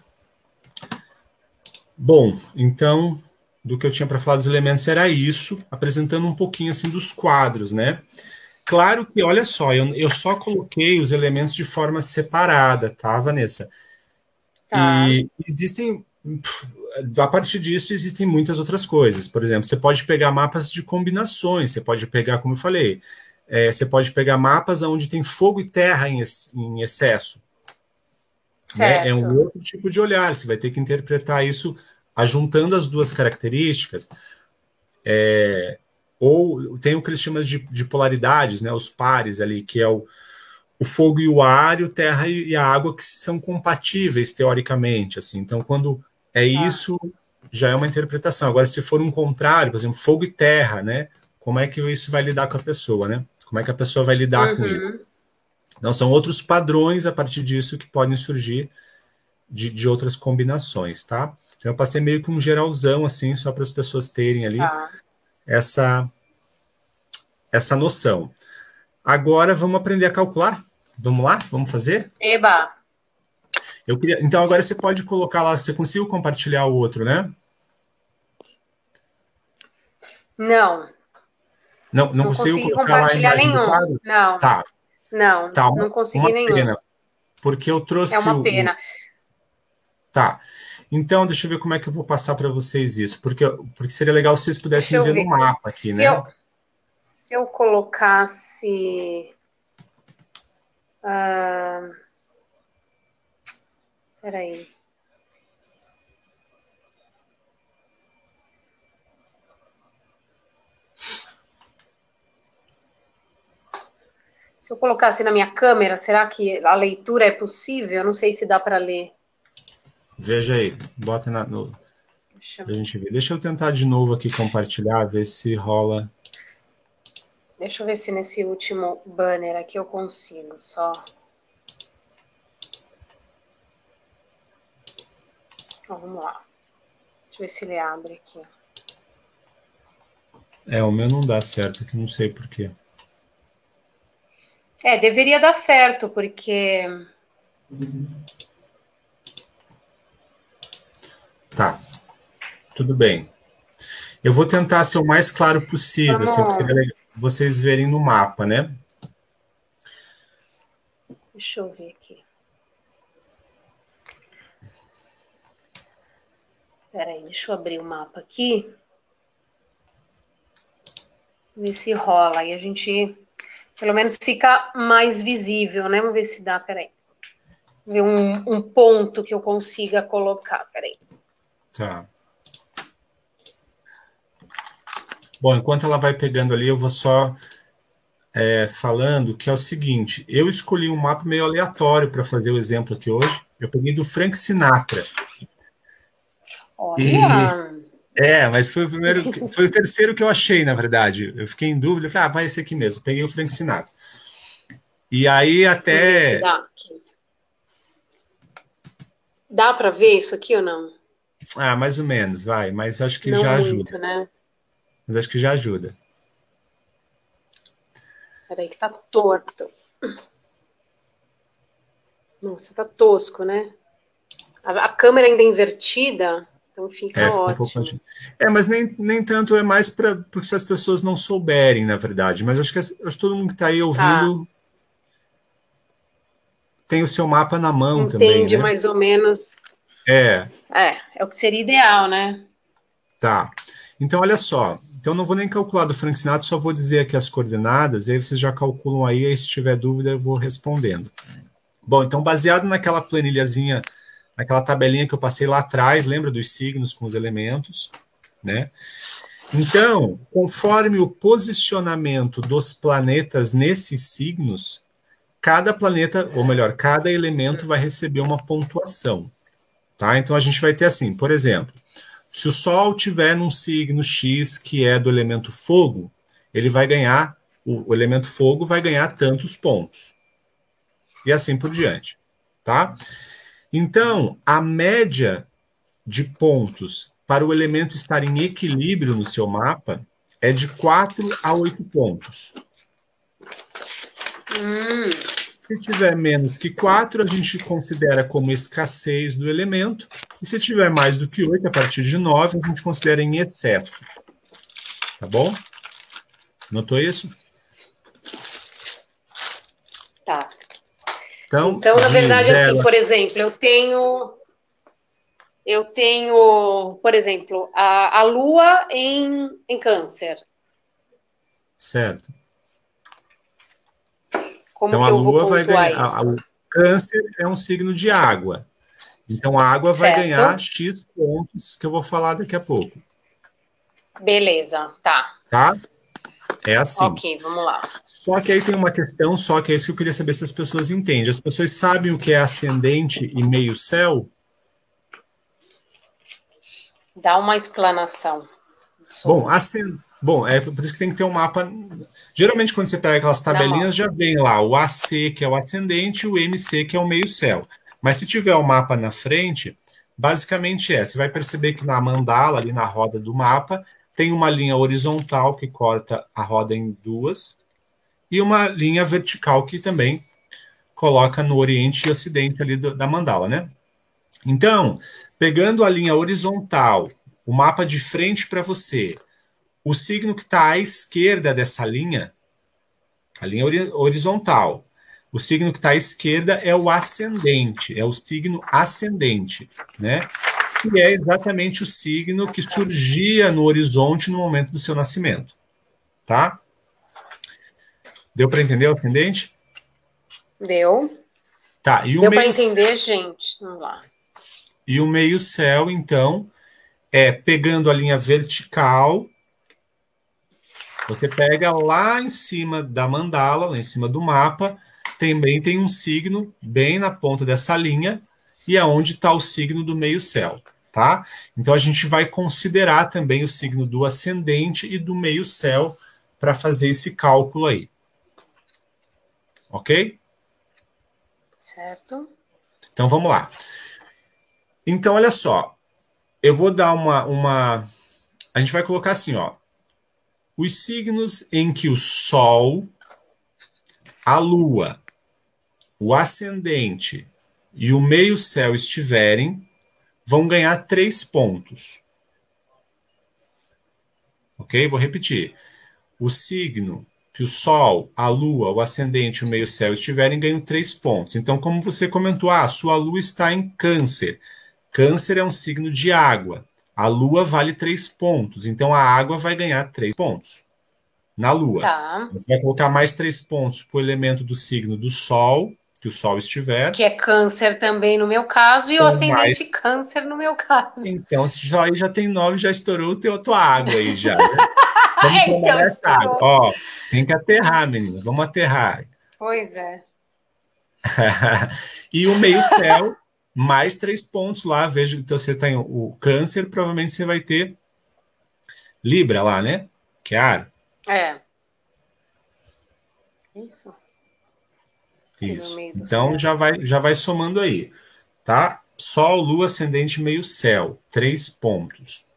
Bom, então, do que eu tinha para falar dos elementos era isso, apresentando um pouquinho assim dos quadros, né? Claro que, olha só, eu só coloquei os elementos de forma separada, tá, Vanessa? Tá. E existem, a partir disso, existem muitas outras coisas. Por exemplo, você pode pegar mapas de combinações, você pode pegar, como eu falei, você pode pegar mapas onde tem fogo e terra em excesso, né? É um Certo. outro tipo de olhar, você vai ter que interpretar isso ajuntando as duas características. Ou tem o que eles chamam de polaridades, né? Os pares ali, que é o fogo e o ar, e o terra e a água, que são compatíveis teoricamente, assim. Então, quando é Tá. isso, já é uma interpretação. Agora, se for um contrário, por exemplo, fogo e terra, né? Como é que isso vai lidar com a pessoa, né? Como é que a pessoa vai lidar com isso? Uhum. Então, são outros padrões a partir disso que podem surgir de outras combinações, tá? Então, eu passei meio que um geralzão, assim, só para as pessoas terem ali Tá. essa, essa noção. Agora, vamos aprender a calcular? Vamos lá? Vamos fazer? Eba. Então, agora você pode colocar lá, você conseguiu compartilhar o outro, né? Não, Não, não não conseguiu consegui colocar lá a compartilhar imagem do nenhum. quadro? Não, Tá, não, tá, não consegui uma nenhum. pena, porque eu É trouxe uma o. pena. Tá. Então, deixa eu ver como é que eu vou passar para vocês isso, porque seria legal se vocês Deixa pudessem eu ver no ver. mapa aqui, né? Se eu colocasse. Ah, peraí. Se eu colocasse na minha câmera, será que a leitura é possível? Eu não sei se dá para ler. Veja aí, bota Deixa, pra gente ver. Deixa eu tentar de novo aqui compartilhar, ver se rola. deixa eu ver se nesse último banner aqui eu consigo. Só. Então, vamos lá. Deixa eu ver se ele abre aqui. O meu não dá certo aqui, não sei por quê. Deveria dar certo, porque. Tá, tudo bem. Eu vou tentar ser o mais claro possível, assim, o que seria Vamos. legal vocês verem no mapa, né? Deixa eu ver aqui. Peraí, deixa eu abrir o mapa aqui. Ver se rola. Aí a gente, pelo menos, fica mais visível, né? Vamos ver se dá, peraí. Ver um ponto que eu consiga colocar, peraí. Tá. Bom, enquanto ela vai pegando ali, eu vou só falando que é o seguinte: eu escolhi um mapa meio aleatório para fazer o exemplo aqui hoje. Eu peguei do Frank Sinatra. E Olha! mas foi o terceiro que eu achei, na verdade. Eu fiquei em dúvida, eu falei, vai esse aqui mesmo. Peguei o Frank Sinatra. E aí Vamos ver se até. dá aqui. Dá para ver isso aqui ou não? Mais ou menos, vai, mas acho que Não já ajuda. muito, né? Mas acho que já ajuda. Peraí, que tá torto. Nossa, tá tosco, né? A câmera ainda é invertida, então fica Fica um pouco. ótimo. Mas nem tanto, é mais porque se as pessoas não souberem, na verdade. Mas acho que todo mundo que está aí Tá. ouvindo tem o seu mapa na mão também, Entende né? mais ou menos. É, É o que seria ideal, né? tá. Então, olha só. Então, não vou nem calcular do Frank Sinatra, só vou dizer aqui as coordenadas, e aí vocês já calculam aí se tiver dúvida, eu vou respondendo. Bom, então, baseado naquela planilhazinha, naquela tabelinha que eu passei lá atrás, lembra dos signos com os elementos, né? Então, conforme o posicionamento dos planetas nesses signos, cada planeta, ou melhor, cada elemento vai receber uma pontuação, tá? Então a gente vai ter assim, por exemplo, se o Sol tiver num signo X que é do elemento fogo, ele vai ganhar, o elemento fogo vai ganhar tantos pontos. E assim por diante, tá? Então, a média de pontos para o elemento estar em equilíbrio no seu mapa é de 4 a 8 pontos. Se tiver menos que 4, a gente considera como escassez do elemento. E se tiver mais do que 8, a partir de 9, a gente considera em excesso. Tá bom? Notou isso? Tá. Então, na verdade, assim, por exemplo, eu tenho, por exemplo, a Lua em Câncer. Certo. Como então, que a eu vou Lua vai pontuar ganhar. isso? O Câncer é um signo de água. Então, a água vai Certo. ganhar X pontos, que eu vou falar daqui a pouco. Beleza, tá. Tá? É assim. Ok, vamos lá. Só que aí tem uma questão, só que é isso que eu queria saber se as pessoas entendem. As pessoas sabem o que é ascendente e meio céu? Dá uma explanação. Bom, é por isso que tem que ter um mapa. Geralmente, quando você pega aquelas tabelinhas, já vem lá o AC, que é o ascendente, e o MC, que é o meio céu. Mas se tiver o mapa na frente, basicamente você vai perceber que na mandala, ali na roda do mapa, tem uma linha horizontal que corta a roda em duas, e uma linha vertical que também coloca no oriente e ocidente ali da mandala, né? Então, pegando a linha horizontal, o mapa de frente para você, o signo que está à esquerda dessa linha, a linha horizontal, o signo que está à esquerda é o ascendente, é o signo ascendente, né? Que é exatamente o signo que surgia no horizonte no momento do seu nascimento, tá? Deu para entender o ascendente? Deu. Tá, e o Deu para meio entender, gente? Vamos lá. E o meio céu, então, é pegando a linha vertical, você pega lá em cima da mandala, lá em cima do mapa, também tem um signo bem na ponta dessa linha, e é onde está o signo do meio céu, tá? Então a gente vai considerar também o signo do ascendente e do meio céu para fazer esse cálculo aí. Ok? Certo. Então vamos lá. Então, olha só, eu vou dar uma... A gente vai colocar assim, ó. Os signos em que o Sol, a Lua, o ascendente e o meio-céu estiverem, vão ganhar 3 pontos. Ok? Vou repetir. O signo que o Sol, a Lua, o ascendente e o meio-céu estiverem, ganham 3 pontos. Então, como você comentou, a sua Lua está em Câncer. Câncer é um signo de água. A Lua vale 3 pontos. Então, a água vai ganhar 3 pontos na Lua. Tá. Você vai colocar mais 3 pontos para o elemento do signo do Sol, que o Sol estiver. Que é Câncer também no meu caso, e o ascendente Câncer no meu caso. Então, só aí já tem 9, já estourou a tua água aí já, né? Vamos então, essa água. Ó, tem que aterrar, menina. Vamos aterrar. Pois é. E o meio-céu, mais 3 pontos lá. Veja que você tem o Câncer, provavelmente você vai ter Libra lá, né? Que é ar. É. Isso. Isso. Então já vai somando aí, tá? Sol, Lua, ascendente, meio céu. 3 pontos.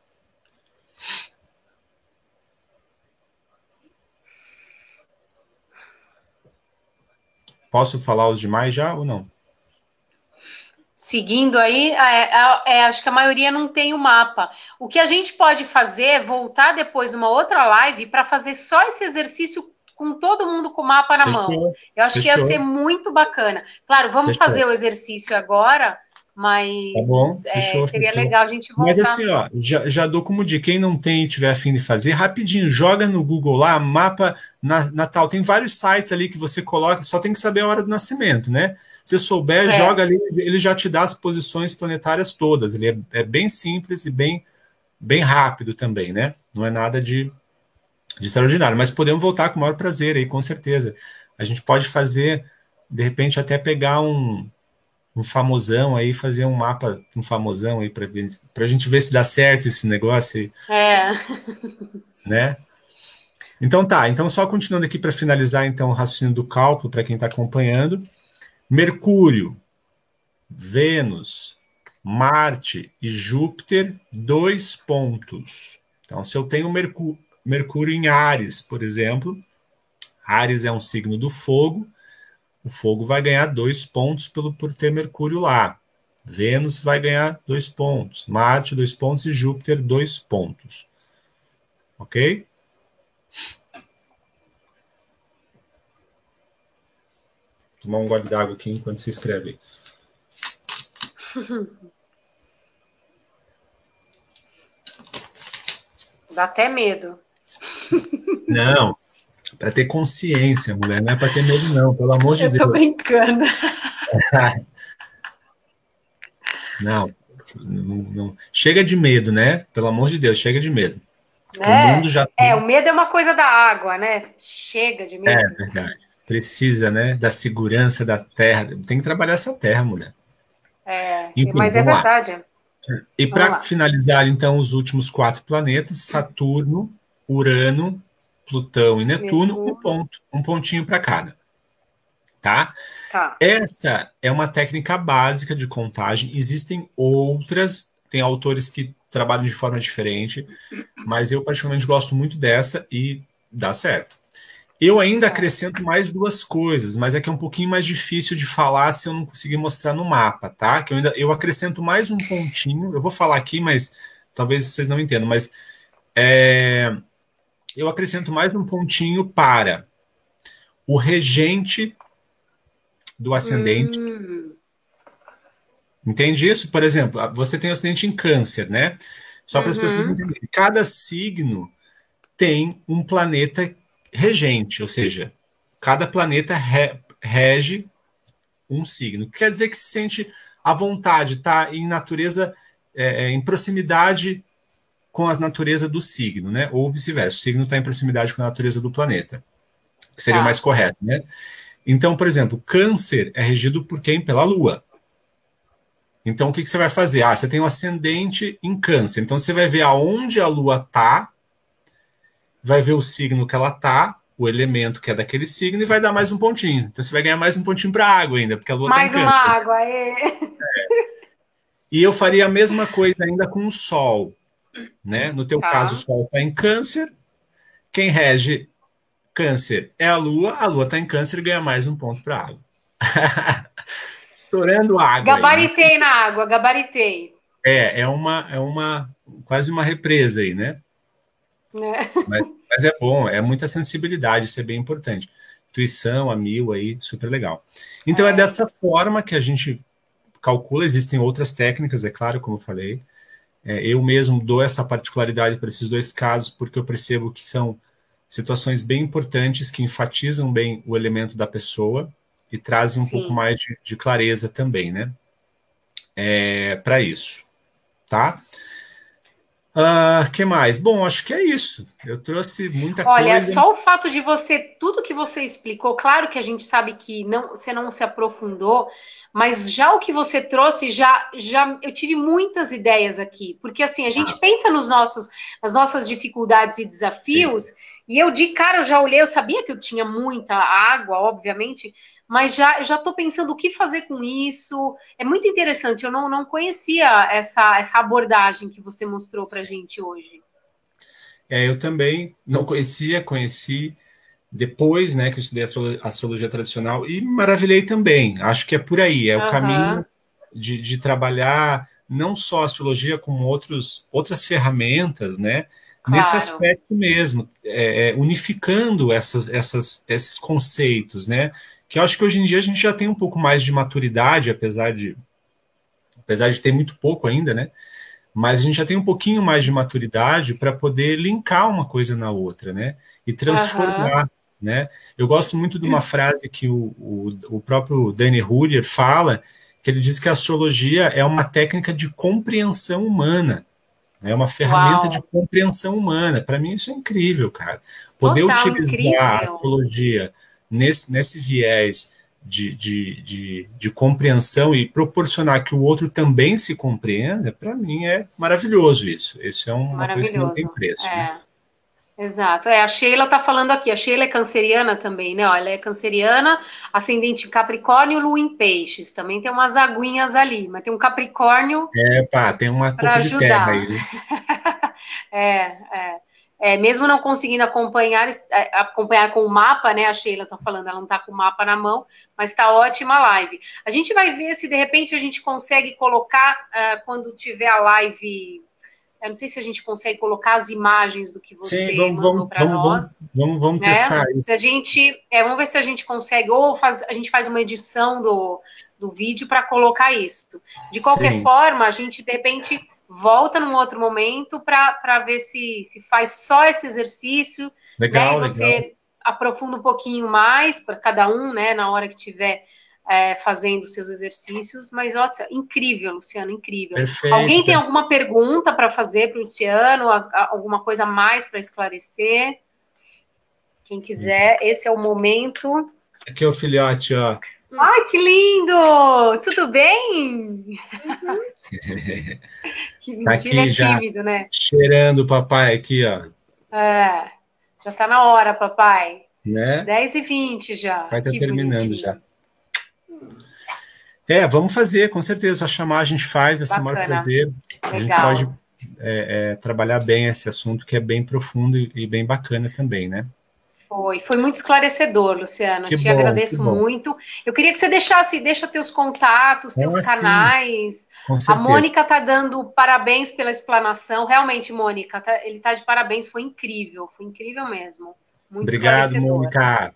Posso falar os demais já ou não? Seguindo aí, acho que a maioria não tem o mapa. O que a gente pode fazer é voltar depois numa outra live para fazer só esse exercício com todo mundo com o mapa na mão. Eu acho que ia ser muito bacana. Claro, vamos fazer o exercício agora, mas tá bom, seria legal a gente voltar. Mas assim, ó, já dou como dica, quem não tem e tiver a fim de fazer, rapidinho, joga no Google lá, mapa natal. Tem vários sites ali que você coloca, só tem que saber a hora do nascimento, né? Se souber, joga ali, ele já te dá as posições planetárias todas. Ele é bem simples e bem rápido também, né? Não é nada de extraordinário, mas podemos voltar com o maior prazer aí, com certeza. A gente pode fazer de repente até pegar um famosão aí, fazer um mapa de um famosão aí para a gente ver se dá certo esse negócio aí, É. né? Então tá, então só continuando aqui para finalizar então o raciocínio do cálculo para quem está acompanhando. Mercúrio, Vênus, Marte e Júpiter, 2 pontos. Então, se eu tenho Mercúrio em Áries, por exemplo, Áries é um signo do fogo, o fogo vai ganhar 2 pontos por ter Mercúrio lá. Vênus vai ganhar 2 pontos, Marte 2 pontos e Júpiter 2 pontos. Ok? Tomar um gole d'água aqui enquanto você escreve aí. Dá até medo. Não, para ter consciência, mulher, não é para ter medo não, pelo amor de Deus. Eu tô brincando. Não, não, chega de medo, né? Pelo amor de Deus, chega de medo. O mundo já o medo é uma coisa da água, né? Chega de medo. É verdade. Precisa, né? Da segurança da terra. Tem que trabalhar essa terra, mulher. Enfim, mas é verdade. Lá. E para finalizar, então, os últimos 4 planetas: Saturno, Urano, Plutão e Netuno, um pontinho para cada. Tá? Essa é uma técnica básica de contagem. Existem outras, tem autores que trabalham de forma diferente, mas eu particularmente gosto muito dessa e dá certo. Eu ainda acrescento mais 2 coisas, mas é que é um pouquinho mais difícil de falar se eu não conseguir mostrar no mapa, tá? Que eu acrescento mais um pontinho, eu vou falar aqui, mas talvez vocês não entendam, mas eu acrescento mais um pontinho para o regente do ascendente. Entende isso? Por exemplo, você tem ascendente em Câncer, né? Só para as pessoas entenderem. Cada signo tem um planeta regente, ou seja, cada planeta rege um signo. Quer dizer que se sente à vontade, está em natureza, em proximidade com a natureza do signo, né? Ou vice-versa, o signo está em proximidade com a natureza do planeta, que seria o mais correto, né? Então, por exemplo, Câncer é regido por quem? Pela Lua. Então, o que você vai fazer? Você tem um ascendente em Câncer, então você vai ver aonde a Lua está, vai ver o signo que ela tá, o elemento que é daquele signo, e vai dar mais um pontinho. Então você vai ganhar mais um pontinho para água ainda, porque a Lua mais tá em Câncer. Mais uma água, E eu faria a mesma coisa ainda com o Sol, né? No teu caso, o Sol está em Câncer, quem rege Câncer é a Lua está em Câncer e ganha mais um ponto para água. Estourando água. Gabaritei aí, né? Na água, gabaritei. É quase uma represa aí, né? Mas é bom, é muita sensibilidade, isso é bem importante. Intuição a 1000 aí, super legal. Então é dessa forma que a gente calcula, existem outras técnicas, é claro, como eu falei. Eu mesmo dou essa particularidade para esses 2 casos, porque eu percebo que são situações bem importantes que enfatizam bem o elemento da pessoa e trazem um pouco mais de clareza também, né? Para isso, tá? Que mais? Bom, acho que é isso. Eu trouxe muita coisa. Olha, só o fato de tudo que você explicou, claro que a gente sabe que você não se aprofundou, mas já o que você trouxe, já eu tive muitas ideias aqui, porque assim, a gente pensa nas nossas dificuldades e desafios, e eu de cara eu já olhei, eu sabia que eu tinha muita água, obviamente, mas eu já estou pensando o que fazer com isso. É muito interessante, eu não conhecia essa abordagem que você mostrou para a gente hoje. Eu também não conheci depois, né, que eu estudei astrologia tradicional e maravilhei também. Acho que é por aí, o caminho de trabalhar não só a astrologia, como outras ferramentas, né, nesse aspecto mesmo, unificando esses conceitos, né, que eu acho que hoje em dia a gente já tem um pouco mais de maturidade, apesar de ter muito pouco ainda, né, mas a gente já tem um pouquinho mais de maturidade para poder linkar uma coisa na outra, né, e transformar, né. Eu gosto muito de uma frase que o próprio Danny Hurrier fala, que ele diz que a astrologia é uma técnica de compreensão humana, é uma ferramenta de compreensão humana. Para mim isso é incrível, cara. Poder utilizar a astrologia nesse viés de compreensão e proporcionar que o outro também se compreenda, para mim é maravilhoso isso. Isso é uma coisa que não tem preço. Né? Exato. A Sheila está falando aqui. A Sheila é canceriana também, né? Ó, ela é canceriana, ascendente em Capricórnio, Lua em Peixes. Também tem umas aguinhas ali, mas tem um Capricórnio tem uma para pouco de terra aí. Mesmo não conseguindo acompanhar com o mapa, né? A Sheila está falando, ela não está com o mapa na mão, mas está ótima a live. A gente vai ver se de repente a gente consegue colocar, quando tiver a live. Eu não sei se a gente consegue colocar as imagens do que você mandou para nós. Vamos testar isso. Se a gente, vamos ver se a gente consegue, a gente faz uma edição do vídeo para colocar isso. De qualquer forma, a gente, de repente, volta num outro momento para ver se faz só esse exercício. Legal, né? E você aprofunda um pouquinho mais para cada um, né? Na hora que tiver fazendo seus exercícios, mas, nossa, incrível, Luciano, incrível. Perfeito. Alguém tem alguma pergunta para fazer para o Luciano? Alguma coisa mais para esclarecer? Quem quiser, esse é o momento. Aqui é o filhote, ó. Ai, que lindo! Tudo bem? Que mentira, tá aqui, é tímido, né? Cheirando o papai aqui, ó. Já tá na hora, papai. Né? 10h20 já. Vai estar terminando já. Vamos fazer, com certeza. Só chamar, a gente faz, vai ser um maior prazer. Legal. A gente pode trabalhar bem esse assunto, que é bem profundo e bem bacana também, né? Foi muito esclarecedor, Luciano. Te agradeço muito. Eu queria que você deixa teus contatos, teus canais. A Mônica tá dando parabéns pela explanação. Realmente, Mônica, ele tá de parabéns. Foi incrível mesmo. Muito obrigado, Mônica.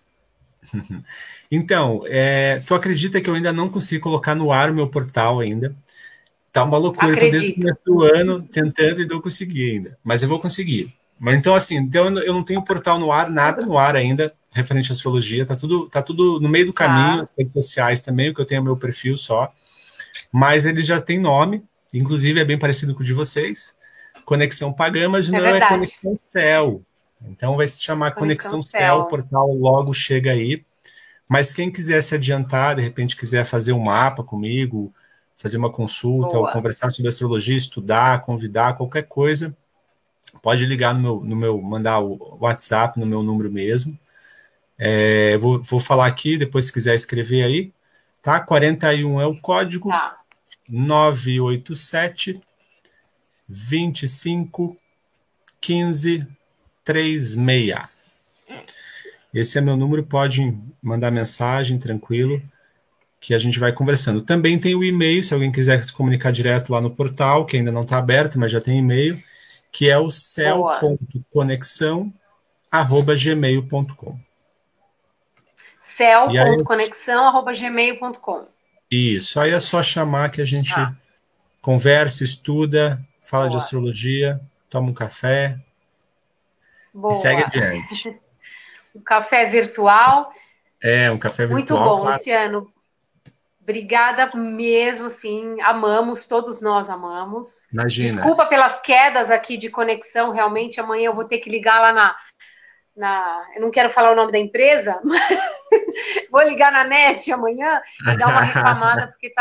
Então, tu acredita que eu ainda não consegui colocar no ar o meu portal ainda? Tá uma loucura. Estou desde o começo do ano tentando e não consegui ainda. Mas eu vou conseguir. Mas então, assim, eu não tenho portal no ar, nada no ar ainda, referente à astrologia. Tá tudo no meio do caminho, as redes sociais também, que eu tenho meu perfil só. Mas ele já tem nome, inclusive é bem parecido com o de vocês. Conexão Pagã, mas o meu é Conexão Céu. Então vai se chamar Conexão Céu, o portal logo chega aí. Mas quem quiser se adiantar, de repente quiser fazer um mapa comigo, fazer uma consulta, ou conversar sobre astrologia, estudar, convidar, qualquer coisa, pode ligar no meu mandar o WhatsApp no meu número mesmo. Vou falar aqui, depois se quiser escrever aí, tá? 41 é o código, 987 25 15 36. Esse é meu número, pode mandar mensagem, tranquilo, que a gente vai conversando. Também tem o e-mail, se alguém quiser se comunicar direto lá no portal, que ainda não está aberto, mas já tem e-mail, que é o cel.conexão@gmail.com. cel.conexão@gmail.com. Isso, aí é só chamar que a gente conversa, estuda, fala de astrologia, toma um café e segue adiante. Um café virtual. Um café virtual. Muito bom, claro. Luciano. Obrigada mesmo, assim, amamos, todos nós amamos. Imagina. Desculpa pelas quedas aqui de conexão, realmente, amanhã eu vou ter que ligar lá eu não quero falar o nome da empresa, mas vou ligar na NET amanhã e dar uma reclamada, porque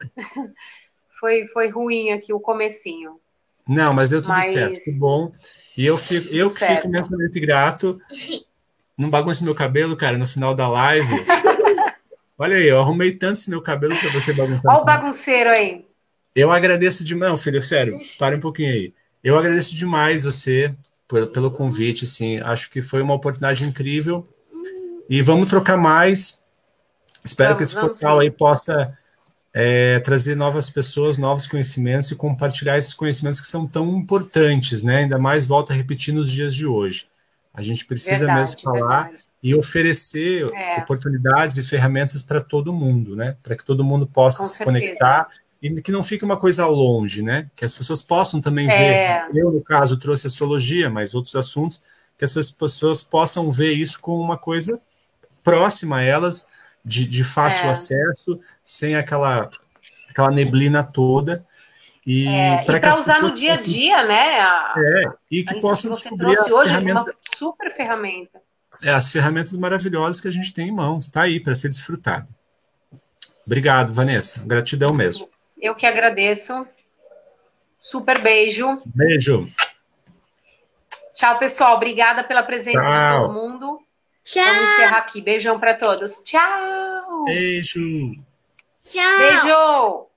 foi ruim aqui o comecinho. Não, mas deu tudo certo, que bom. E eu fico imensamente grato. Não bagunce meu cabelo, cara, no final da live. Olha aí, eu arrumei tanto esse meu cabelo para você bagunçar. Olha o bagunceiro aí. Eu agradeço demais, não, filho, sério, para um pouquinho aí. Eu agradeço demais você pelo convite, assim, acho que foi uma oportunidade incrível. E vamos trocar mais. Espero que esse portal aí possa trazer novas pessoas, novos conhecimentos e compartilhar esses conhecimentos que são tão importantes, né? Ainda mais, volto a repetir, nos dias de hoje. A gente precisa mesmo falar e oferecer oportunidades e ferramentas para todo mundo, né? Para que todo mundo possa se conectar e que não fique uma coisa longe, né? Que as pessoas possam também ver. Eu, no caso, trouxe astrologia, mas outros assuntos, que essas pessoas possam ver isso como uma coisa próxima a elas, de fácil acesso, sem aquela neblina toda. E para usar no dia a dia, né? E que isso possam que você descobrir trouxe hoje, uma super ferramenta. as ferramentas maravilhosas que a gente tem em mãos. Está aí para ser desfrutado. Obrigado, Vanessa. Gratidão mesmo. Eu que agradeço. Super beijo. Beijo. Tchau, pessoal. Obrigada pela presença de todo mundo. Tchau. Vamos encerrar aqui. Beijão para todos. Tchau. Beijo. Tchau. Beijo.